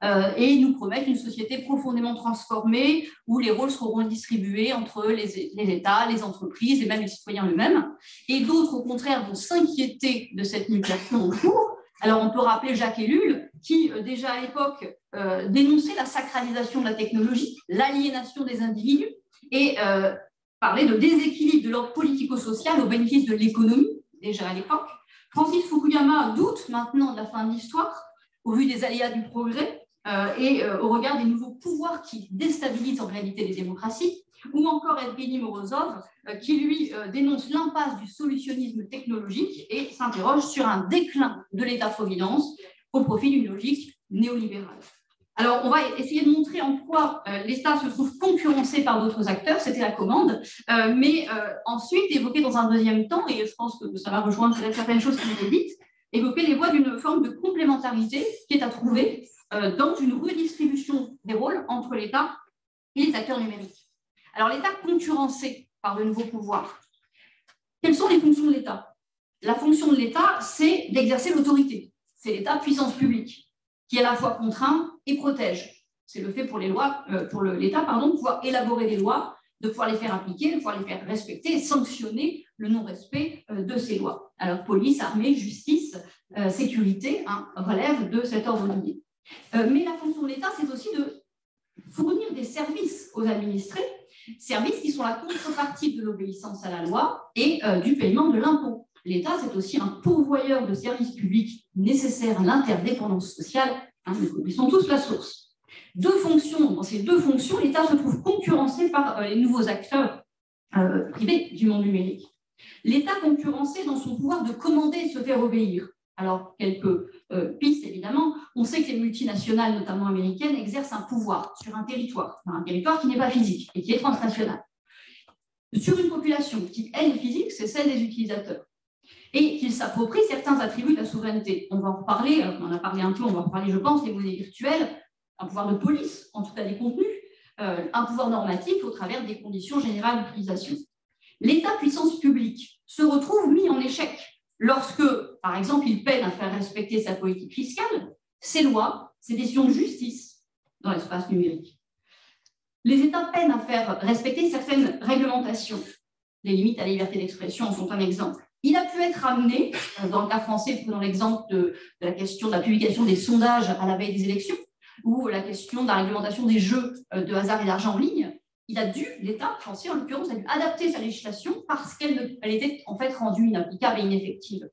et nous promettent une société profondément transformée où les rôles seront redistribués entre les États, les entreprises et même les citoyens eux-mêmes. Et d'autres, au contraire, vont s'inquiéter de cette mutation en cours. Alors, on peut rappeler Jacques Ellul, qui, déjà à l'époque, dénonçait la sacralisation de la technologie, l'aliénation des individus, et parlait de déséquilibre de l'ordre politico-social au bénéfice de l'économie, déjà à l'époque. Francis Fukuyama doute maintenant de la fin de l'histoire, au vu des aléas du progrès, au regard des nouveaux pouvoirs qui déstabilisent en réalité les démocraties, ou encore Evgeny Morozov, qui lui dénonce l'impasse du solutionnisme technologique et s'interroge sur un déclin de l'État-providence au profit d'une logique néolibérale. Alors, on va essayer de montrer en quoi l'État se trouve concurrencé par d'autres acteurs, c'était la commande, mais ensuite évoquer dans un deuxième temps, et je pense que ça va rejoindre certaines choses qui ont été dites, évoquer les voies d'une forme de complémentarité qui est à trouver dans une redistribution des rôles entre l'État et les acteurs numériques. Alors, l'État concurrencé par de nouveaux pouvoirs. Quelles sont les fonctions de l'État? La fonction de l'État, c'est d'exercer l'autorité. C'est l'État puissance publique, qui à la fois contraint et protège. C'est le fait pour l'État, de pouvoir élaborer des lois, de pouvoir les faire appliquer, de pouvoir les faire respecter et sanctionner le non-respect de ces lois. Alors, police, armée, justice, sécurité relèvent de cet ordre lié. Mais la fonction de l'État, c'est aussi de fournir des services aux administrés, services qui sont la contrepartie de l'obéissance à la loi et du paiement de l'impôt. L'État, c'est aussi un pourvoyeur de services publics nécessaires à l'interdépendance sociale. Nous connaissons tous la source. Dans ces deux fonctions, l'État se trouve concurrencé par les nouveaux acteurs privés du monde numérique. L'État concurrencé dans son pouvoir de commander et se faire obéir. Alors, quelques pistes, évidemment. On sait que les multinationales, notamment américaines, exercent un pouvoir sur un territoire qui n'est pas physique et qui est transnational. Sur une population qui, elle, est physique, c'est celle des utilisateurs. Et qu'ils s'approprient certains attributs de la souveraineté. On va en reparler, on en a parlé un peu, on va en reparler, je pense, des monnaies virtuelles, un pouvoir de police, en tout cas des contenus, un pouvoir normatif au travers des conditions générales d'utilisation. L'État puissance publique se retrouve mis en échec lorsque, par exemple, il peine à faire respecter sa politique fiscale, ses lois, ses décisions de justice dans l'espace numérique. Les États peinent à faire respecter certaines réglementations. Les limites à la liberté d'expression en sont un exemple. Il a pu être amené, dans le cas français, prenons l'exemple de la question de la publication des sondages à la veille des élections, ou la question de la réglementation des jeux de hasard et d'argent en ligne. L'État français, en l'occurrence, a dû adapter sa législation parce qu'elle était en fait rendue inapplicable et ineffective.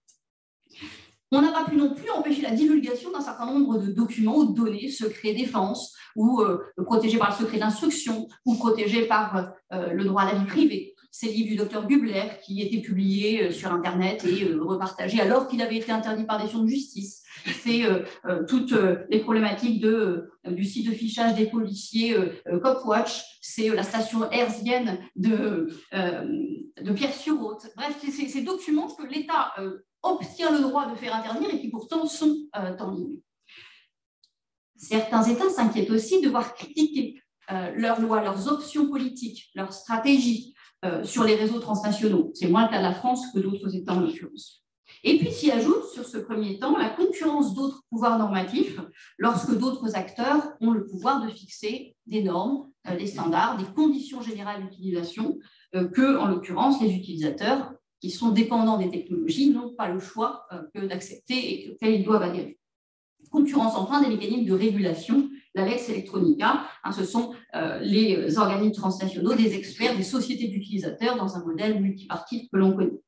On n'a pas pu non plus empêcher la divulgation d'un certain nombre de documents ou de données, secrets défense, ou protégés par le secret d'instruction, ou protégés par le droit à la vie privée. Ces livres du docteur Gubler qui étaient publiés sur Internet et repartagés alors qu'il avait été interdit par décision de justice. C'est toutes les problématiques du site de fichage des policiers Copwatch, c'est la station hertzienne de Pierre Surhaute. Bref, c'est ces documents que l'État obtient le droit de faire intervenir et qui pourtant sont en ligne. Certains États s'inquiètent aussi de voir critiquer leurs lois, leurs options politiques, leurs stratégies sur les réseaux transnationaux. C'est moins le cas de la France que d'autres États en l'occurrence. Et puis s'y ajoute, sur ce premier temps, la concurrence d'autres pouvoirs normatifs lorsque d'autres acteurs ont le pouvoir de fixer des normes, des standards, des conditions générales d'utilisation que, en l'occurrence, les utilisateurs qui sont dépendants des technologies n'ont pas le choix que d'accepter et auxquels ils doivent adhérer. Concurrence enfin des mécanismes de régulation, la Lex Electronica, ce sont les organismes transnationaux, des experts, des sociétés d'utilisateurs dans un modèle multipartite que l'on connaît.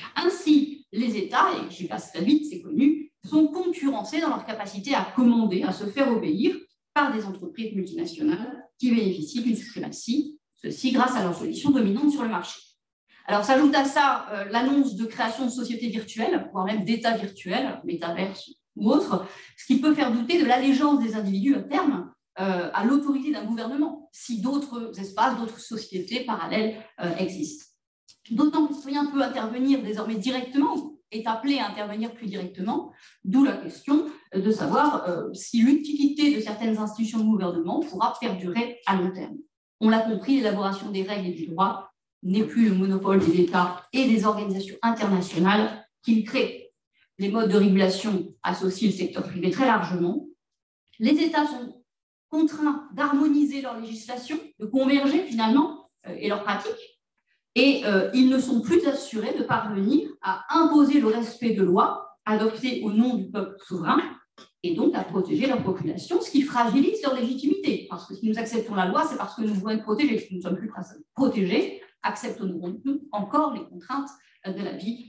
Ainsi, les États, et j'y passe très vite, c'est connu, sont concurrencés dans leur capacité à commander, à se faire obéir par des entreprises multinationales qui bénéficient d'une suprématie, ceci grâce à leur position dominante sur le marché. Alors s'ajoute à ça l'annonce de création de sociétés virtuelles, voire même d'États virtuels, métaverse ou autres, ce qui peut faire douter de l'allégeance des individus à terme à l'autorité d'un gouvernement, si d'autres espaces, d'autres sociétés parallèles existent. D'autant que le citoyen peut intervenir désormais directement, est appelé à intervenir plus directement, d'où la question de savoir si l'utilité de certaines institutions de gouvernement pourra perdurer à long terme. On l'a compris, l'élaboration des règles et du droit n'est plus le monopole des États et des organisations internationales qu'ils créent. Les modes de régulation associent le secteur privé très largement. Les États sont contraints d'harmoniser leur législation, de converger finalement et leurs pratiques, et ils ne sont plus assurés de parvenir à imposer le respect de lois adoptées au nom du peuple souverain et donc à protéger leur population, ce qui fragilise leur légitimité. Parce que si nous acceptons la loi, c'est parce que nous voulons être protégés. Si nous ne sommes plus protégés, acceptons-nous encore les contraintes de la vie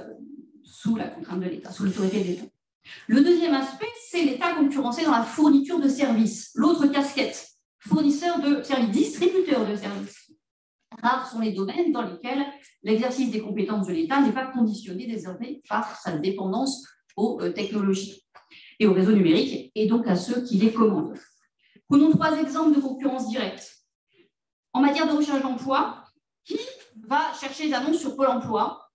sous la contrainte de l'État, sous l'autorité de l'État. Le deuxième aspect, c'est l'État concurrencé dans la fourniture de services. L'autre casquette, fournisseur de services, distributeur de services. Rares sont les domaines dans lesquels l'exercice des compétences de l'État n'est pas conditionné désormais par sa dépendance aux technologies et aux réseaux numériques, et donc à ceux qui les commandent. Prenons 3 exemples de concurrence directe. En matière de recherche d'emploi, qui va chercher des annonces sur Pôle emploi?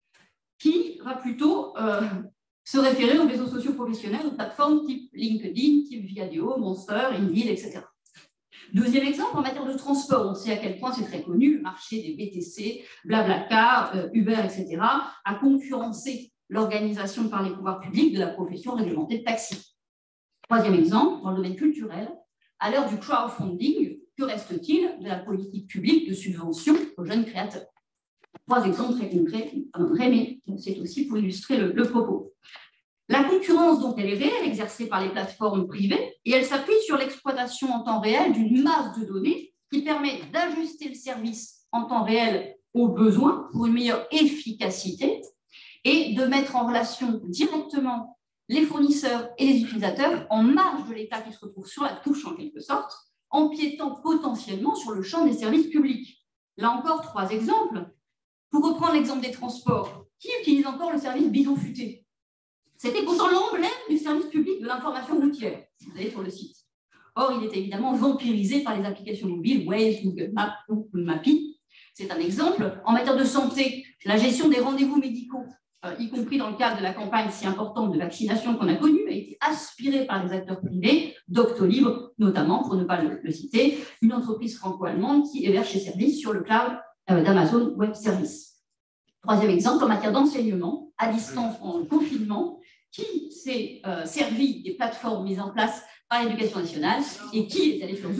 Qui va plutôt se référer aux réseaux sociaux professionnels, aux plateformes type LinkedIn, type Viadeo, Monster, Indeed, etc. Deuxième exemple, en matière de transport, on sait à quel point c'est très connu, le marché des BTC, Blablacar, Uber, etc., a concurrencé l'organisation par les pouvoirs publics de la profession réglementée de taxi. Troisième exemple, dans le domaine culturel, à l'heure du crowdfunding, que reste-t-il de la politique publique de subvention aux jeunes créateurs? 3 exemples très concrets, mais c'est aussi pour illustrer le propos. La concurrence, donc, elle est réelle, exercée par les plateformes privées, et elle s'appuie sur l'exploitation en temps réel d'une masse de données qui permet d'ajuster le service en temps réel aux besoins pour une meilleure efficacité et de mettre en relation directement les fournisseurs et les utilisateurs en marge de l'État qui se retrouve sur la touche en quelque sorte, empiétant potentiellement sur le champ des services publics. Là encore, 3 exemples. Pour reprendre l'exemple des transports, qui utilise encore le service bidon futé? C'était pourtant l'emblème du service public de l'information routière, si vous allez sur le site. Or, il est évidemment vampirisé par les applications mobiles Waze, Google Maps ou Mappy. C'est un exemple. En matière de santé, la gestion des rendez-vous médicaux, y compris dans le cadre de la campagne si importante de vaccination qu'on a connue, a été aspirée par les acteurs privés, Doctolib notamment, pour ne pas le citer, une entreprise franco-allemande qui héberge ses services sur le cloud d'Amazon Web Services. Troisième exemple, en matière d'enseignement, à distance pendant le confinement, qui s'est servi des plateformes mises en place par l'Éducation nationale et qui est allé sur Zoom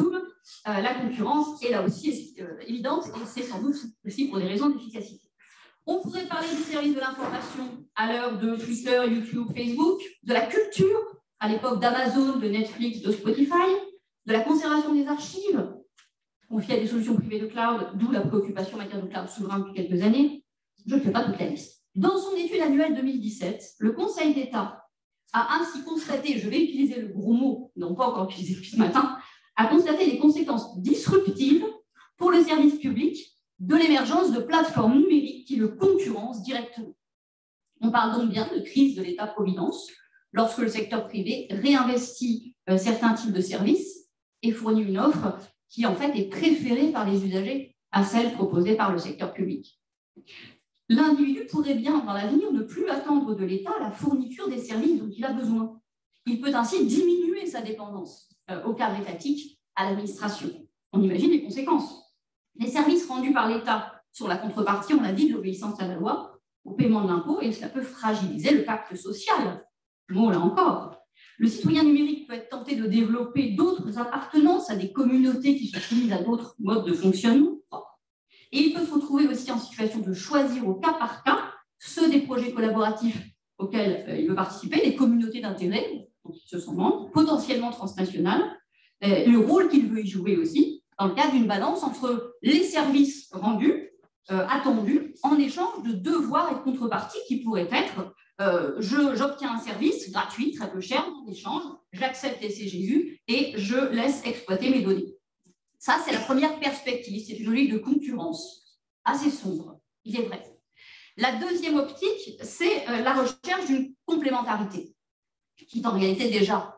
la concurrence est là aussi évidente, et c'est sans doute aussi pour des raisons d'efficacité. On pourrait parler du service de l'information à l'heure de Twitter, YouTube, Facebook, de la culture, à l'époque d'Amazon, de Netflix, de Spotify, de la conservation des archives, confiée à des solutions privées de cloud, d'où la préoccupation en matière de cloud souverain depuis quelques années. Je ne fais pas toute la liste. Dans son étude annuelle 2017, le Conseil d'État a ainsi constaté, je vais utiliser le gros mot, non pas encore utilisé depuis ce matin, a constaté les conséquences disruptives pour le service public de l'émergence de plateformes numériques qui le concurrencent directement. On parle donc bien de crise de l'État-providence, lorsque le secteur privé réinvestit certains types de services et fournit une offre qui en fait est préférée par les usagers à celle proposée par le secteur public. L'individu pourrait bien, dans l'avenir, ne plus attendre de l'État la fourniture des services dont il a besoin. Il peut ainsi diminuer sa dépendance au cadre étatique à l'administration. On imagine les conséquences. Les services rendus par l'État sur la contrepartie, on l'a dit, de l'obéissance à la loi, au paiement de l'impôt, et cela peut fragiliser le pacte social. Bon, là encore. Le citoyen numérique peut être tenté de développer d'autres appartenances à des communautés qui sont soumises à d'autres modes de fonctionnement. Et il peut se retrouver aussi en situation de choisir au cas par cas ceux des projets collaboratifs auxquels il veut participer, les communautés d'intérêt, dont il se sent membre, potentiellement transnationales, le rôle qu'il veut y jouer aussi, dans le cadre d'une balance entre les services rendus, attendus, en échange de devoirs et de contreparties qui pourraient être j'obtiens un service gratuit, très peu cher, en échange, j'accepte les CGU et je laisse exploiter mes données. Ça, c'est la première perspective, c'est une logique de concurrence assez sombre, il est vrai. La deuxième optique, c'est la recherche d'une complémentarité, qui est en réalité déjà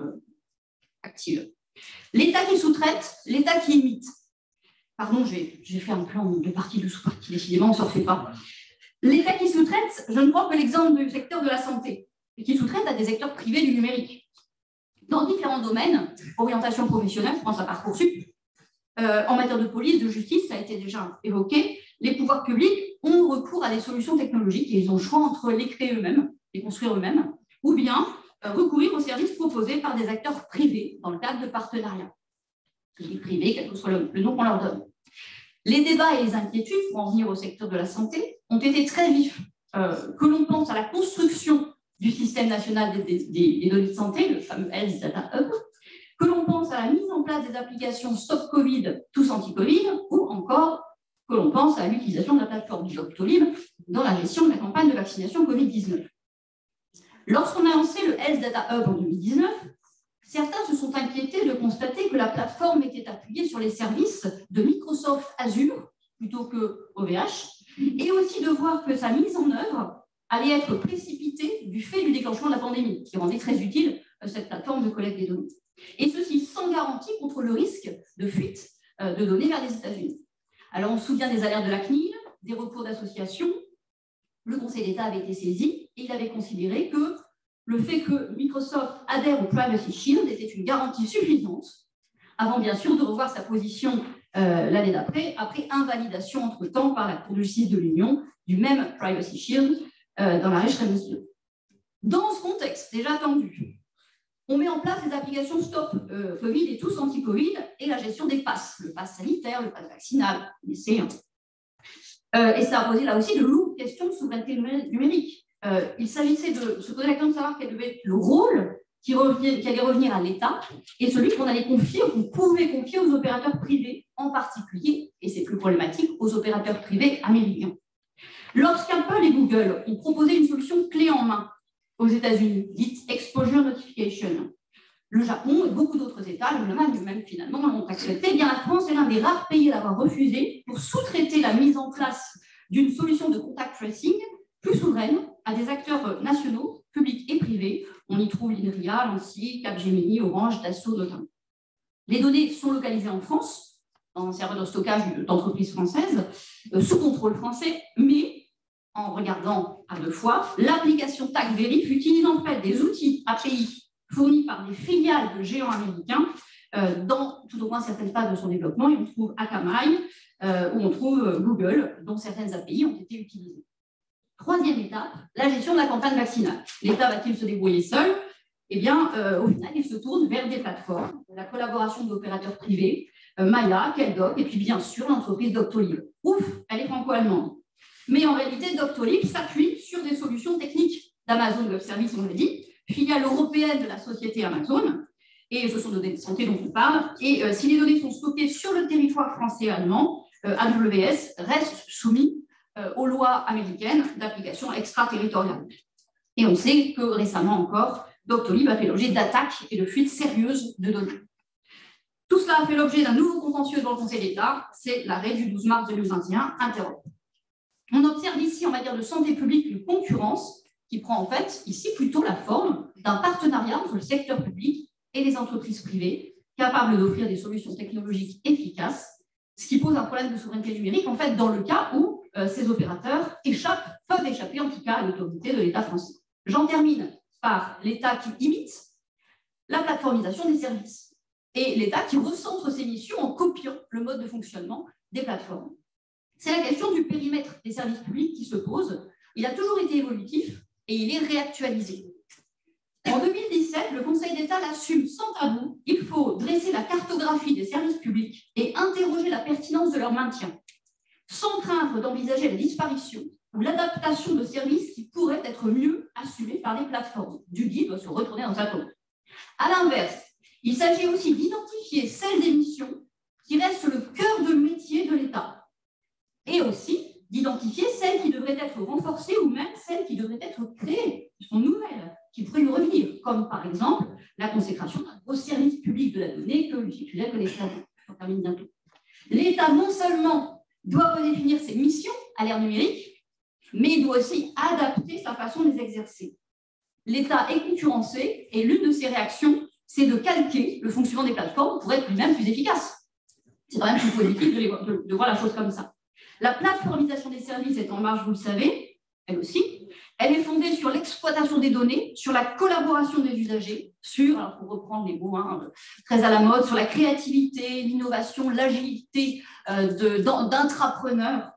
active. L'État qui sous-traite, l'État qui imite. Pardon, j'ai fait un plan de partie de sous-partie, décidément, on ne s'en fait pas. L'État qui sous-traite, je ne prends que l'exemple du secteur de la santé, et qui sous-traite à des acteurs privés du numérique. Dans différents domaines, orientation professionnelle, je pense à Parcoursup, en matière de police, de justice, ça a été déjà évoqué, les pouvoirs publics ont recours à des solutions technologiques et ils ont le choix entre les créer eux-mêmes, les construire eux-mêmes, ou bien recourir aux services proposés par des acteurs privés dans le cadre de partenariats. Public privé, quel que soit le nom qu'on leur donne. Les débats et les inquiétudes, pour en venir au secteur de la santé, ont été très vifs. Que l'on pense à la construction du système national des données de santé, le fameux Health Data Hub, que l'on pense à la mise en place des applications Stop Covid, Tous Anti-Covid, ou encore que l'on pense à l'utilisation de la plateforme Doctolib dans la gestion de la campagne de vaccination Covid-19. Lorsqu'on a lancé le Health Data Hub en 2019, certains se sont inquiétés de constater que la plateforme était appuyée sur les services de Microsoft Azure plutôt que OVH, et aussi de voir que sa mise en œuvre allait être précipitée du fait du déclenchement de la pandémie, qui rendait très utile cette plateforme de collecte des données. Et ceci sans garantie contre le risque de fuite de données vers les États-Unis. Alors on se souvient des alertes de la CNIL, des recours d'associations. Le Conseil d'État avait été saisi et il avait considéré que le fait que Microsoft adhère au Privacy Shield était une garantie suffisante, avant bien sûr de revoir sa position l'année d'après, après invalidation entre-temps par la Cour de justice de l'Union du même Privacy Shield dans l'arrêt Schrems 2. Dans ce contexte déjà tendu, on met en place les applications Stop Covid et Tous Anti-Covid et la gestion des passes, le pass sanitaire, le pass vaccinal, l'essai. Et ça a posé là aussi de lourdes questions de souveraineté numérique. Il s'agissait de se poser la question de savoir quel devait être le rôle qui allait revenir à l'État et celui qu'on allait confier, qu'on pouvait confier aux opérateurs privés, en particulier, et c'est plus problématique, aux opérateurs privés américains. Lorsqu'Apple et Google ont proposé une solution clé en main aux États-Unis, dite Exposure Notification, le Japon et beaucoup d'autres États, l'Allemagne même finalement, l'ont accepté, eh bien la France est l'un des rares pays à l'avoir refusé pour sous-traiter la mise en place d'une solution de contact tracing plus souveraine à des acteurs nationaux, publics et privés. On y trouve l'INRIA, l'ANSSI, Capgemini, Orange, Dassault notamment. Les données sont localisées en France, dans un serveur de stockage d'entreprises françaises, sous contrôle français, mais en regardant à deux fois, l'application TagVerif utilise en fait des outils API fournis par des filiales de géants américains dans tout au moins certaines phases de son développement. Et on trouve Akamai, où on trouve Google, dont certaines API ont été utilisées. Troisième étape, la gestion de la campagne vaccinale. L'État va-t-il se débrouiller seul? Eh bien, au final, il se tourne vers des plateformes, la collaboration d'opérateurs privés Maya, Keldoc, et puis bien sûr l'entreprise Doctolib. Ouf, elle est franco-allemande. Mais en réalité, Doctolib s'appuie sur des solutions techniques d'Amazon Web Services, on l'a dit, filiale européenne de la société Amazon, et ce sont des données de santé dont on parle. Et si les données sont stockées sur le territoire français et allemand, AWS reste soumis aux lois américaines d'application extraterritoriale. Et on sait que récemment encore, Doctolib a fait l'objet d'attaques et de fuites sérieuses de données. Tout cela a fait l'objet d'un nouveau contentieux devant le Conseil d'État, c'est l'arrêt du 12 mars 2021, Interop. On observe ici en matière de santé publique une concurrence qui prend en fait ici plutôt la forme d'un partenariat entre le secteur public et les entreprises privées capables d'offrir des solutions technologiques efficaces, ce qui pose un problème de souveraineté numérique en fait dans le cas où ces opérateurs peuvent échapper en tout cas à l'autorité de l'État français. J'en termine par l'État qui imite la plateformisation des services et l'État qui recentre ses missions en copiant le mode de fonctionnement des plateformes. C'est la question du périmètre des services publics qui se pose. Il a toujours été évolutif et il est réactualisé. En 2017, le Conseil d'État l'assume sans tabou. Il faut dresser la cartographie des services publics et interroger la pertinence de leur maintien, sans craindre d'envisager la disparition ou l'adaptation de services qui pourraient être mieux assumés par des plateformes. Duguay doit se retourner dans sa tombe. À l'inverse, il s'agit aussi d'identifier celles des missions qui restent le cœur de métier de l'État et aussi d'identifier celles qui devraient être renforcées ou même celles qui devraient être créées, qui sont nouvelles, qui pourraient nous revenir, comme par exemple la consécration d'un gros service public de la donnée que Lucie Tullet connaissait avant. On termine bientôt. L'État non seulement doit redéfinir ses missions à l'ère numérique, mais il doit aussi adapter sa façon de les exercer. L'État est concurrencé et l'une de ses réactions, c'est de calquer le fonctionnement des plateformes pour être lui-même plus efficace. C'est quand même plus politique de voir la chose comme ça. La plateformisation des services est en marche, vous le savez, elle aussi. Elle est fondée sur l'exploitation des données, sur la collaboration des usagers, sur, alors pour reprendre les mots très à la mode, sur la créativité, l'innovation, l'agilité d'intrapreneurs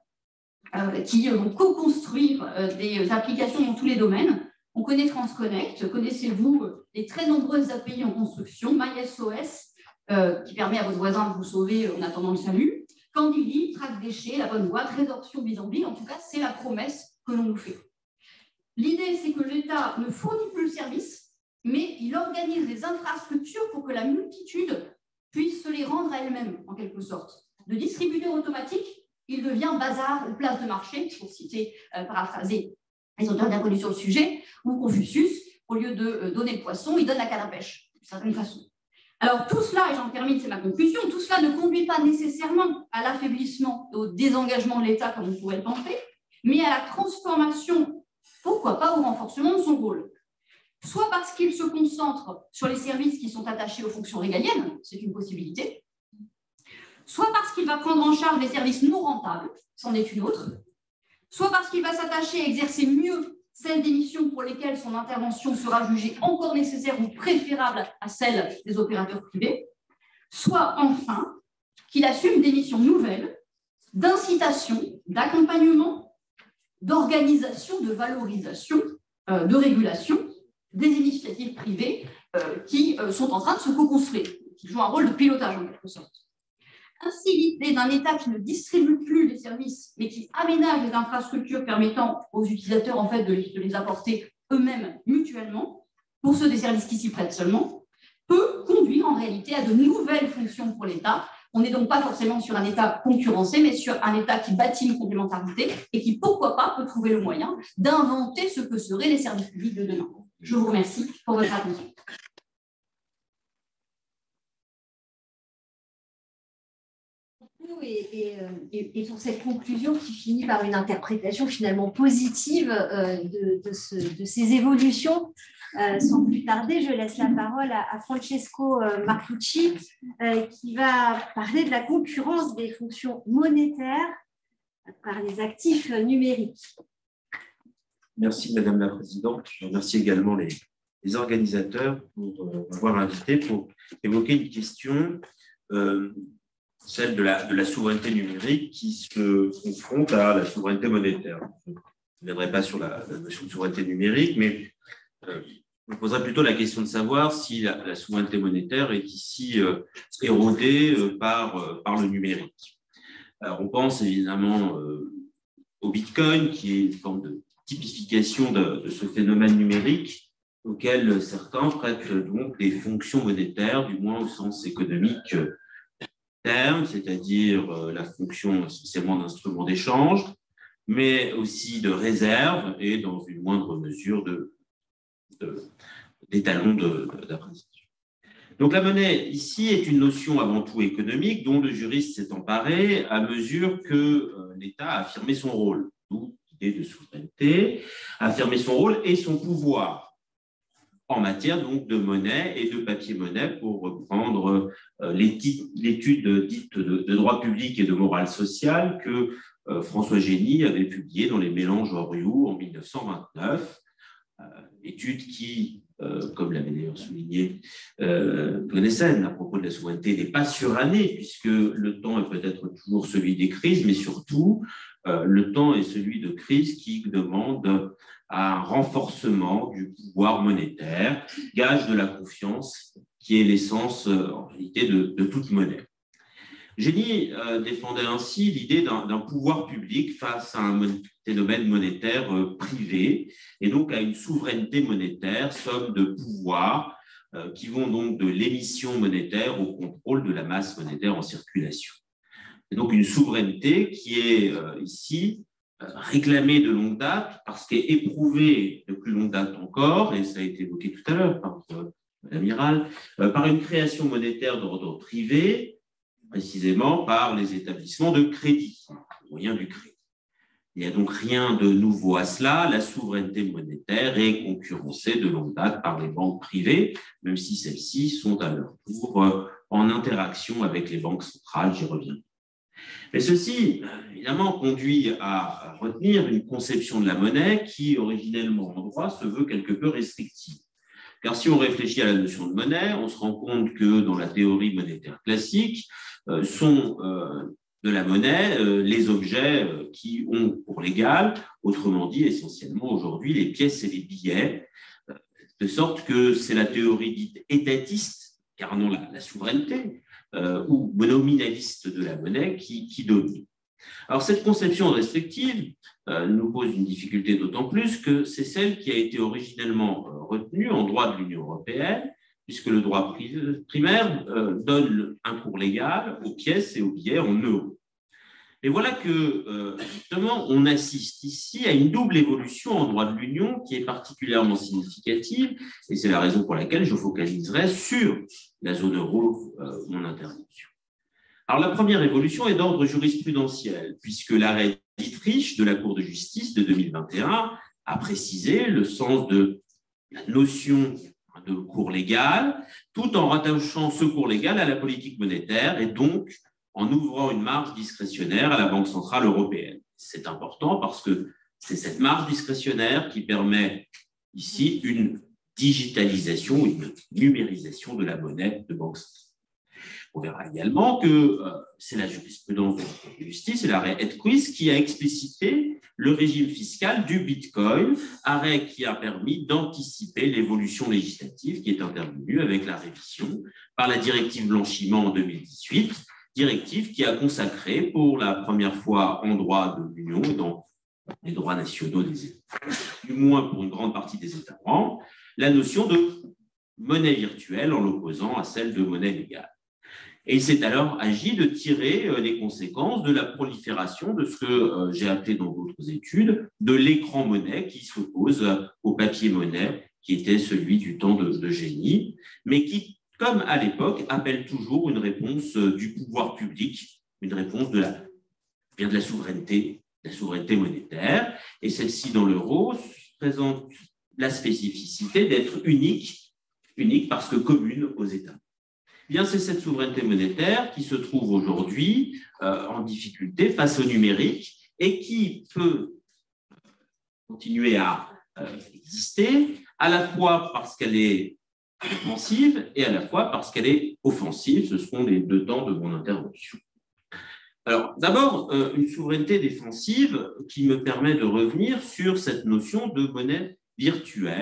qui vont co-construire des applications dans tous les domaines. On connaît France Connect, connaissez-vous les très nombreuses API en construction, MySOS, qui permet à votre voisin de vous sauver en attendant le salut, Candili, Track Déchets, La Bonne Voie, Trésorption Bidonville, en tout cas, c'est la promesse que l'on nous fait. L'idée, c'est que l'État ne fournit plus le service, mais il organise des infrastructures pour que la multitude puisse se les rendre à elle-même, en quelque sorte. De distributeur automatique, il devient bazar ou place de marché, pour citer, paraphraser les auteurs bien connus sur le sujet, ou Confucius, au lieu de donner le poisson, il donne la canne à pêche, d'une certaine façon. Alors tout cela, et j'en termine, c'est ma conclusion, tout cela ne conduit pas nécessairement à l'affaiblissement et au désengagement de l'État comme on pourrait le penser, mais à la transformation, pourquoi pas au renforcement de son rôle. Soit parce qu'il se concentre sur les services qui sont attachés aux fonctions régaliennes, c'est une possibilité, soit parce qu'il va prendre en charge des services non rentables, c'en est une autre, soit parce qu'il va s'attacher à exercer mieux celles des missions pour lesquelles son intervention sera jugée encore nécessaire ou préférable à celle des opérateurs privés, soit enfin qu'il assume des missions nouvelles d'incitation, d'accompagnement, d'organisation, de valorisation, de régulation des initiatives privées qui sont en train de se co-construire, qui jouent un rôle de pilotage en quelque sorte. Ainsi, l'idée d'un État qui ne distribue plus les services, mais qui aménage les infrastructures permettant aux utilisateurs en fait, de les apporter eux-mêmes mutuellement, pour ceux des services qui s'y prêtent seulement, peut conduire en réalité à de nouvelles fonctions pour l'État. On n'est donc pas forcément sur un État concurrencé, mais sur un État qui bâtit une complémentarité et qui, pourquoi pas, peut trouver le moyen d'inventer ce que seraient les services publics de demain. Je vous remercie pour votre attention. Et pour cette conclusion qui finit par une interprétation finalement positive de ces évolutions, sans plus tarder, je laisse la parole à Francesco Martucci qui va parler de la concurrence des fonctions monétaires par les actifs numériques. Merci Madame la Présidente. Je remercie également les organisateurs pour m'avoir invité pour évoquer une question celle de la souveraineté numérique qui se confronte à la souveraineté monétaire. Je ne reviendrai pas sur la notion de souveraineté numérique, mais on poserait plutôt la question de savoir si la souveraineté monétaire est ici érodée par le numérique. Alors, on pense évidemment au Bitcoin, qui est une forme de typification de ce phénomène numérique auquel certains prêtent donc des fonctions monétaires, du moins au sens économique terme, c'est-à-dire la fonction essentiellement d'instrument d'échange, mais aussi de réserve et dans une moindre mesure d'étalon d'appréciation. Donc la monnaie ici est une notion avant tout économique dont le juriste s'est emparé à mesure que l'État a affirmé son rôle, d'où l'idée de souveraineté, a affirmé son rôle et son pouvoir en matière donc de monnaie et de papier-monnaie, pour reprendre l'étude dite de droit public et de morale sociale que François Génie avait publiée dans les Mélanges Oriou en 1929, étude qui, comme l'avait d'ailleurs souligné Gonnessen à propos de la souveraineté, n'est pas surannée, puisque le temps est peut-être toujours celui des crises, mais surtout, le temps est celui de crises qui demande un renforcement du pouvoir monétaire, gage de la confiance, qui est l'essence en réalité de toute monnaie. Génie défendait ainsi l'idée d'un pouvoir public face à un phénomène monétaire privé, et donc à une souveraineté monétaire, somme de pouvoirs qui vont donc de l'émission monétaire au contrôle de la masse monétaire en circulation. Et donc une souveraineté qui est ici réclamée de longue date, parce qu'elle est éprouvée de plus longue date encore, et ça a été évoqué tout à l'heure par l'amiral, par une création monétaire d'ordre privé, précisément par les établissements de crédit, au moyen du crédit. Il n'y a donc rien de nouveau à cela. La souveraineté monétaire est concurrencée de longue date par les banques privées, même si celles-ci sont à leur tour en interaction avec les banques centrales, j'y reviens. Mais ceci, évidemment, conduit à retenir une conception de la monnaie qui, originellement en droit, se veut quelque peu restrictive. Car si on réfléchit à la notion de monnaie, on se rend compte que dans la théorie monétaire classique, sont de la monnaie les objets qui ont pour légal, autrement dit essentiellement aujourd'hui les pièces et les billets, de sorte que c'est la théorie dite étatiste, car non la souveraineté, ou nominaliste de la monnaie qui domine. Alors cette conception restrictive nous pose une difficulté d'autant plus que c'est celle qui a été originellement retenue en droit de l'Union européenne, puisque le droit primaire donne un cours légal aux pièces et aux billets en euros. Et voilà que, justement, on assiste ici à une double évolution en droit de l'Union qui est particulièrement significative, et c'est la raison pour laquelle je focaliserai sur la zone euro mon intervention. Alors, la première évolution est d'ordre jurisprudentiel, puisque l'arrêt Dietrich de la Cour de justice de 2021 a précisé le sens de la notion de cours légal, tout en rattachant ce cours légal à la politique monétaire et donc en ouvrant une marge discrétionnaire à la Banque centrale européenne. C'est important parce que c'est cette marge discrétionnaire qui permet ici une digitalisation, une numérisation de la monnaie de banque centrale. On verra également que c'est la jurisprudence de la Cour de justice et l'arrêt Edquist qui a explicité le régime fiscal du Bitcoin, arrêt qui a permis d'anticiper l'évolution législative qui est intervenue avec la révision par la directive blanchiment en 2018, directive qui a consacré pour la première fois en droit de l'Union et dans les droits nationaux des États, du moins pour une grande partie des États membres, la notion de monnaie virtuelle en l'opposant à celle de monnaie légale. Et il s'est alors agi de tirer les conséquences de la prolifération de ce que j'ai appelé dans d'autres études de l'écran monnaie qui s'oppose au papier monnaie qui était celui du temps de Génie, mais qui, comme à l'époque, appelle toujours une réponse du pouvoir public, une réponse de la souveraineté monétaire. Et celle-ci, dans l'euro, présente la spécificité d'être unique parce que commune aux États. Bien, c'est cette souveraineté monétaire qui se trouve aujourd'hui en difficulté face au numérique et qui peut continuer à exister à la fois parce qu'elle est défensive et à la fois parce qu'elle est offensive. Ce seront les deux temps de mon intervention. Alors, d'abord, une souveraineté défensive qui me permet de revenir sur cette notion de monnaie virtuelle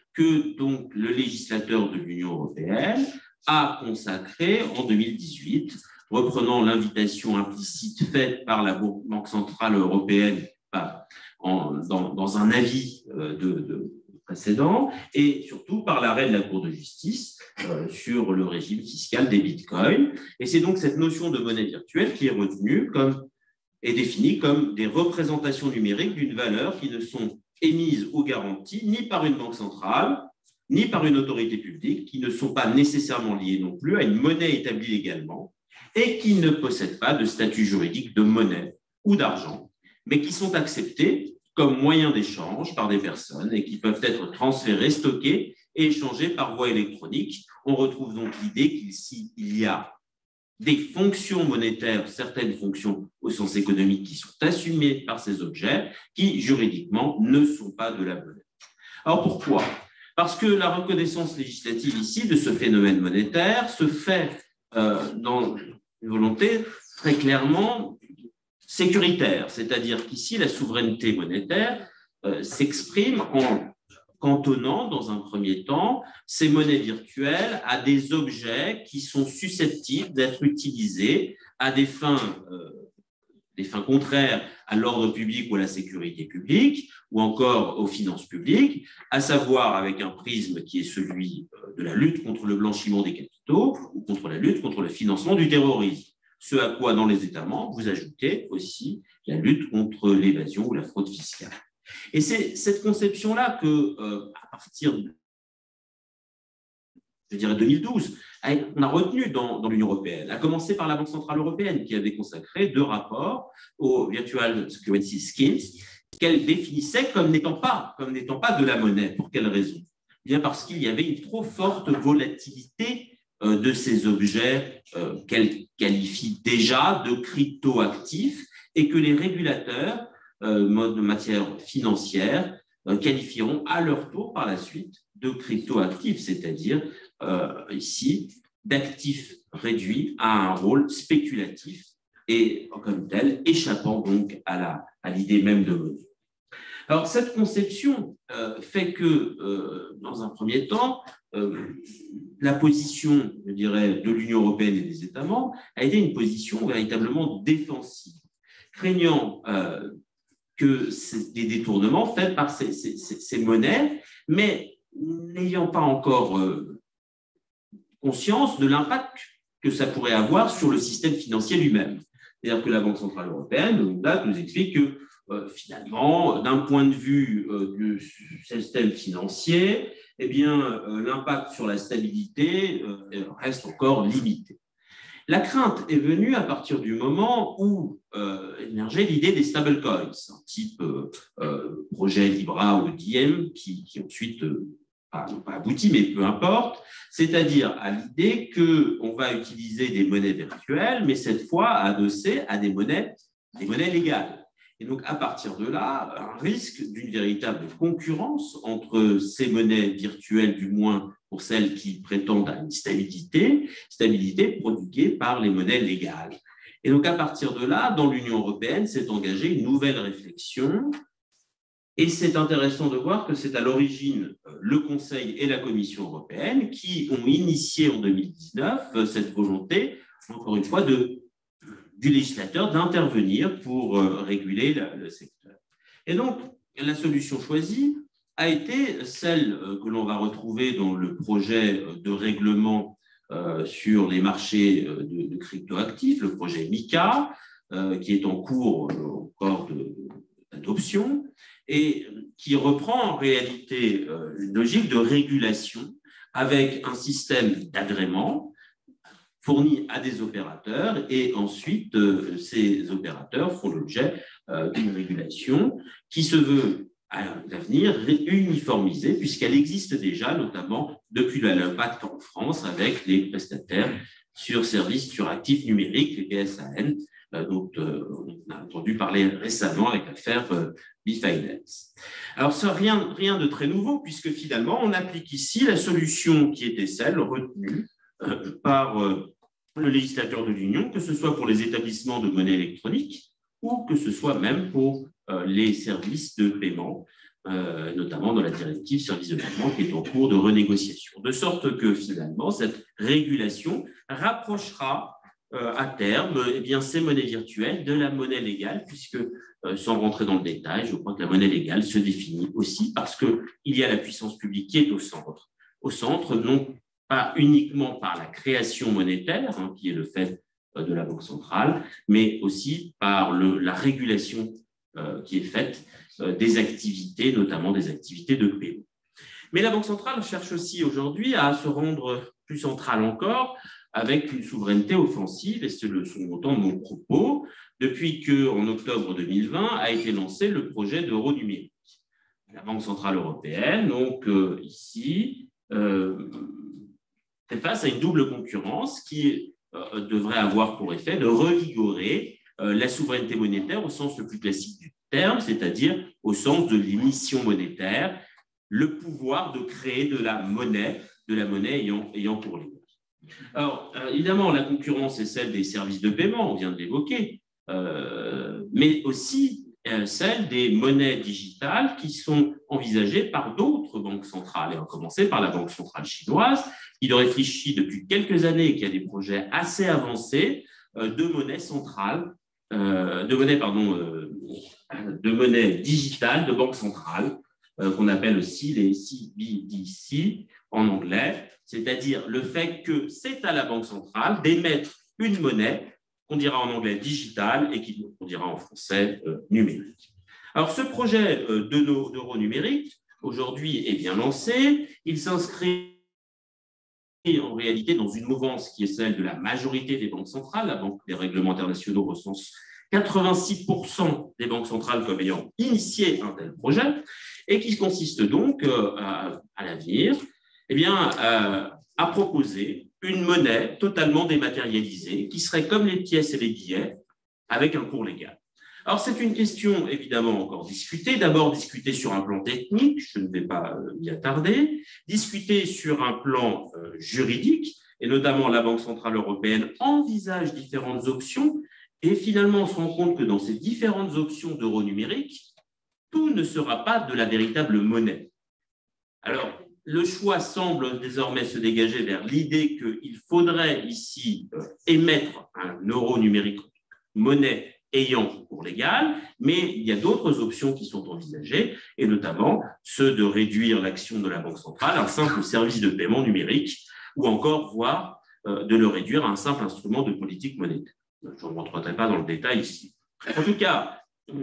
que donc, le législateur de l'Union européenne a consacré en 2018, reprenant l'invitation implicite faite par la Banque centrale européenne dans un avis précédent, et surtout par l'arrêt de la Cour de justice sur le régime fiscal des bitcoins. Et c'est donc cette notion de monnaie virtuelle qui est retenue et définie comme des représentations numériques d'une valeur qui ne sont émises ou garanties ni par une banque centrale, ni par une autorité publique, qui ne sont pas nécessairement liées non plus à une monnaie établie légalement et qui ne possèdent pas de statut juridique de monnaie ou d'argent, mais qui sont acceptées comme moyen d'échange par des personnes et qui peuvent être transférées, stockées et échangées par voie électronique. On retrouve donc l'idée qu'il y a des fonctions monétaires, certaines fonctions au sens économique qui sont assumées par ces objets, qui juridiquement ne sont pas de la monnaie. Alors pourquoi ? Parce que la reconnaissance législative ici de ce phénomène monétaire se fait dans une volonté très clairement sécuritaire, c'est-à-dire qu'ici la souveraineté monétaire s'exprime en cantonnant dans un premier temps ces monnaies virtuelles à des objets qui sont susceptibles d'être utilisés à des fins contraires à l'ordre public ou à la sécurité publique, ou encore aux finances publiques, à savoir avec un prisme qui est celui de la lutte contre le blanchiment des capitaux ou contre la lutte contre le financement du terrorisme. Ce à quoi, dans les États membres, vous ajoutez aussi la lutte contre l'évasion ou la fraude fiscale. Et c'est cette conception-là que, à partir de, je dirais, 2012, on a retenu dans l'Union européenne, à commencer par la Banque centrale européenne, qui avait consacré 2 rapports aux Virtual Security Schemes, qu'elle définissait comme n'étant pas de la monnaie. Pour quelle raison ? Bien parce qu'il y avait une trop forte volatilité de ces objets qu'elle qualifie déjà de cryptoactifs et que les régulateurs de matière financière qualifieront à leur tour par la suite de cryptoactifs, c'est-à-dire ici d'actifs réduits à un rôle spéculatif et comme tel échappant donc à l'idée même de monnaie. Alors cette conception fait que dans un premier temps, la position, je dirais, de l'Union européenne et des États membres a été une position véritablement défensive, craignant que des détournements faits par ces monnaies, mais n'ayant pas encore conscience de l'impact que ça pourrait avoir sur le système financier lui-même. C'est-à-dire que la Banque centrale européenne nous explique que finalement, d'un point de vue du système financier, eh bien, l'impact sur la stabilité reste encore limité. La crainte est venue à partir du moment où émergeait l'idée des stablecoins, un type projet Libra ou Diem qui ensuite n'ont pas abouti, mais peu importe, c'est-à-dire à l'idée qu'on va utiliser des monnaies virtuelles, mais cette fois adossées à des monnaies légales. Et donc, à partir de là, un risque d'une véritable concurrence entre ces monnaies virtuelles, du moins pour celles qui prétendent à une stabilité prodiguée par les monnaies légales. Et donc, à partir de là, dans l'Union européenne, s'est engagée une nouvelle réflexion. Et c'est intéressant de voir que c'est à l'origine le Conseil et la Commission européenne qui ont initié en 2019 cette volonté, encore une fois, du législateur d'intervenir pour réguler le secteur. Et donc, la solution choisie a été celle que l'on va retrouver dans le projet de règlement sur les marchés de cryptoactifs, le projet MiCA, qui est en cours encore d'adoption et qui reprend en réalité une logique de régulation avec un système d'agrément fournis à des opérateurs et ensuite ces opérateurs font l'objet d'une régulation qui se veut à l'avenir uniformisée puisqu'elle existe déjà notamment depuis l'impact en France avec les prestataires sur services sur actifs numériques, les PSAN, dont on a entendu parler récemment avec l'affaire Bfinance. Alors ça, rien de très nouveau puisque finalement on applique ici la solution qui était celle retenue par le législateur de l'Union, que ce soit pour les établissements de monnaie électronique ou que ce soit même pour les services de paiement notamment dans la directive services de paiement qui est en cours de renégociation. De sorte que finalement, cette régulation rapprochera à terme ces monnaies virtuelles de la monnaie légale, puisque sans rentrer dans le détail, je crois que la monnaie légale se définit aussi parce qu'il y a la puissance publique qui est au centre, non pas uniquement par la création monétaire, qui est le fait de la Banque centrale, mais aussi par la régulation qui est faite des activités, notamment des activités de paiement. Mais la Banque centrale cherche aussi aujourd'hui à se rendre plus centrale encore avec une souveraineté offensive, et c'est le sous-montant de mon propos, depuis qu'en octobre 2020 a été lancé le projet d'euro numérique. La Banque centrale européenne, donc ici, fait face à une double concurrence qui devrait avoir pour effet de revigorer la souveraineté monétaire au sens le plus classique du terme, c'est-à-dire au sens de l'émission monétaire, le pouvoir de créer de la monnaie ayant pour les. Alors, évidemment, la concurrence est celle des services de paiement, on vient de l'évoquer, mais aussi celle des monnaies digitales qui sont envisagées par d'autres banques centrales, et à commencer par la Banque centrale chinoise, qui réfléchit depuis quelques années et qui a des projets assez avancés de monnaie centrale, de monnaie digitale de banque centrale, qu'on appelle aussi les CBDC en anglais, c'est-à-dire le fait que c'est à la Banque centrale d'émettre une monnaie qu'on dira en anglais digitale et qu'on dira en français numérique. Alors, ce projet d'euro numérique, aujourd'hui, est bien lancé. Il s'inscrit en réalité dans une mouvance qui est celle de la majorité des banques centrales. La Banque des règlements internationaux recense 86% des banques centrales comme ayant initié un tel projet, et qui consiste donc à l'avenir à proposer une monnaie totalement dématérialisée qui serait comme les pièces et les billets avec un cours légal. Alors, c'est une question évidemment encore discutée. D'abord, discutée sur un plan technique, je ne vais pas m'y attarder, discutée sur un plan juridique, et notamment la Banque centrale européenne envisage différentes options, et finalement on se rend compte que dans ces différentes options d'euro numérique, tout ne sera pas de la véritable monnaie. Alors, le choix semble désormais se dégager vers l'idée qu'il faudrait ici émettre un euro numérique, monnaie ayant cours légal, mais il y a d'autres options qui sont envisagées, et notamment ceux de réduire l'action de la Banque centrale à un simple service de paiement numérique, ou encore voire de le réduire à un simple instrument de politique monétaire. Je ne rentrerai pas dans le détail ici. En tout cas,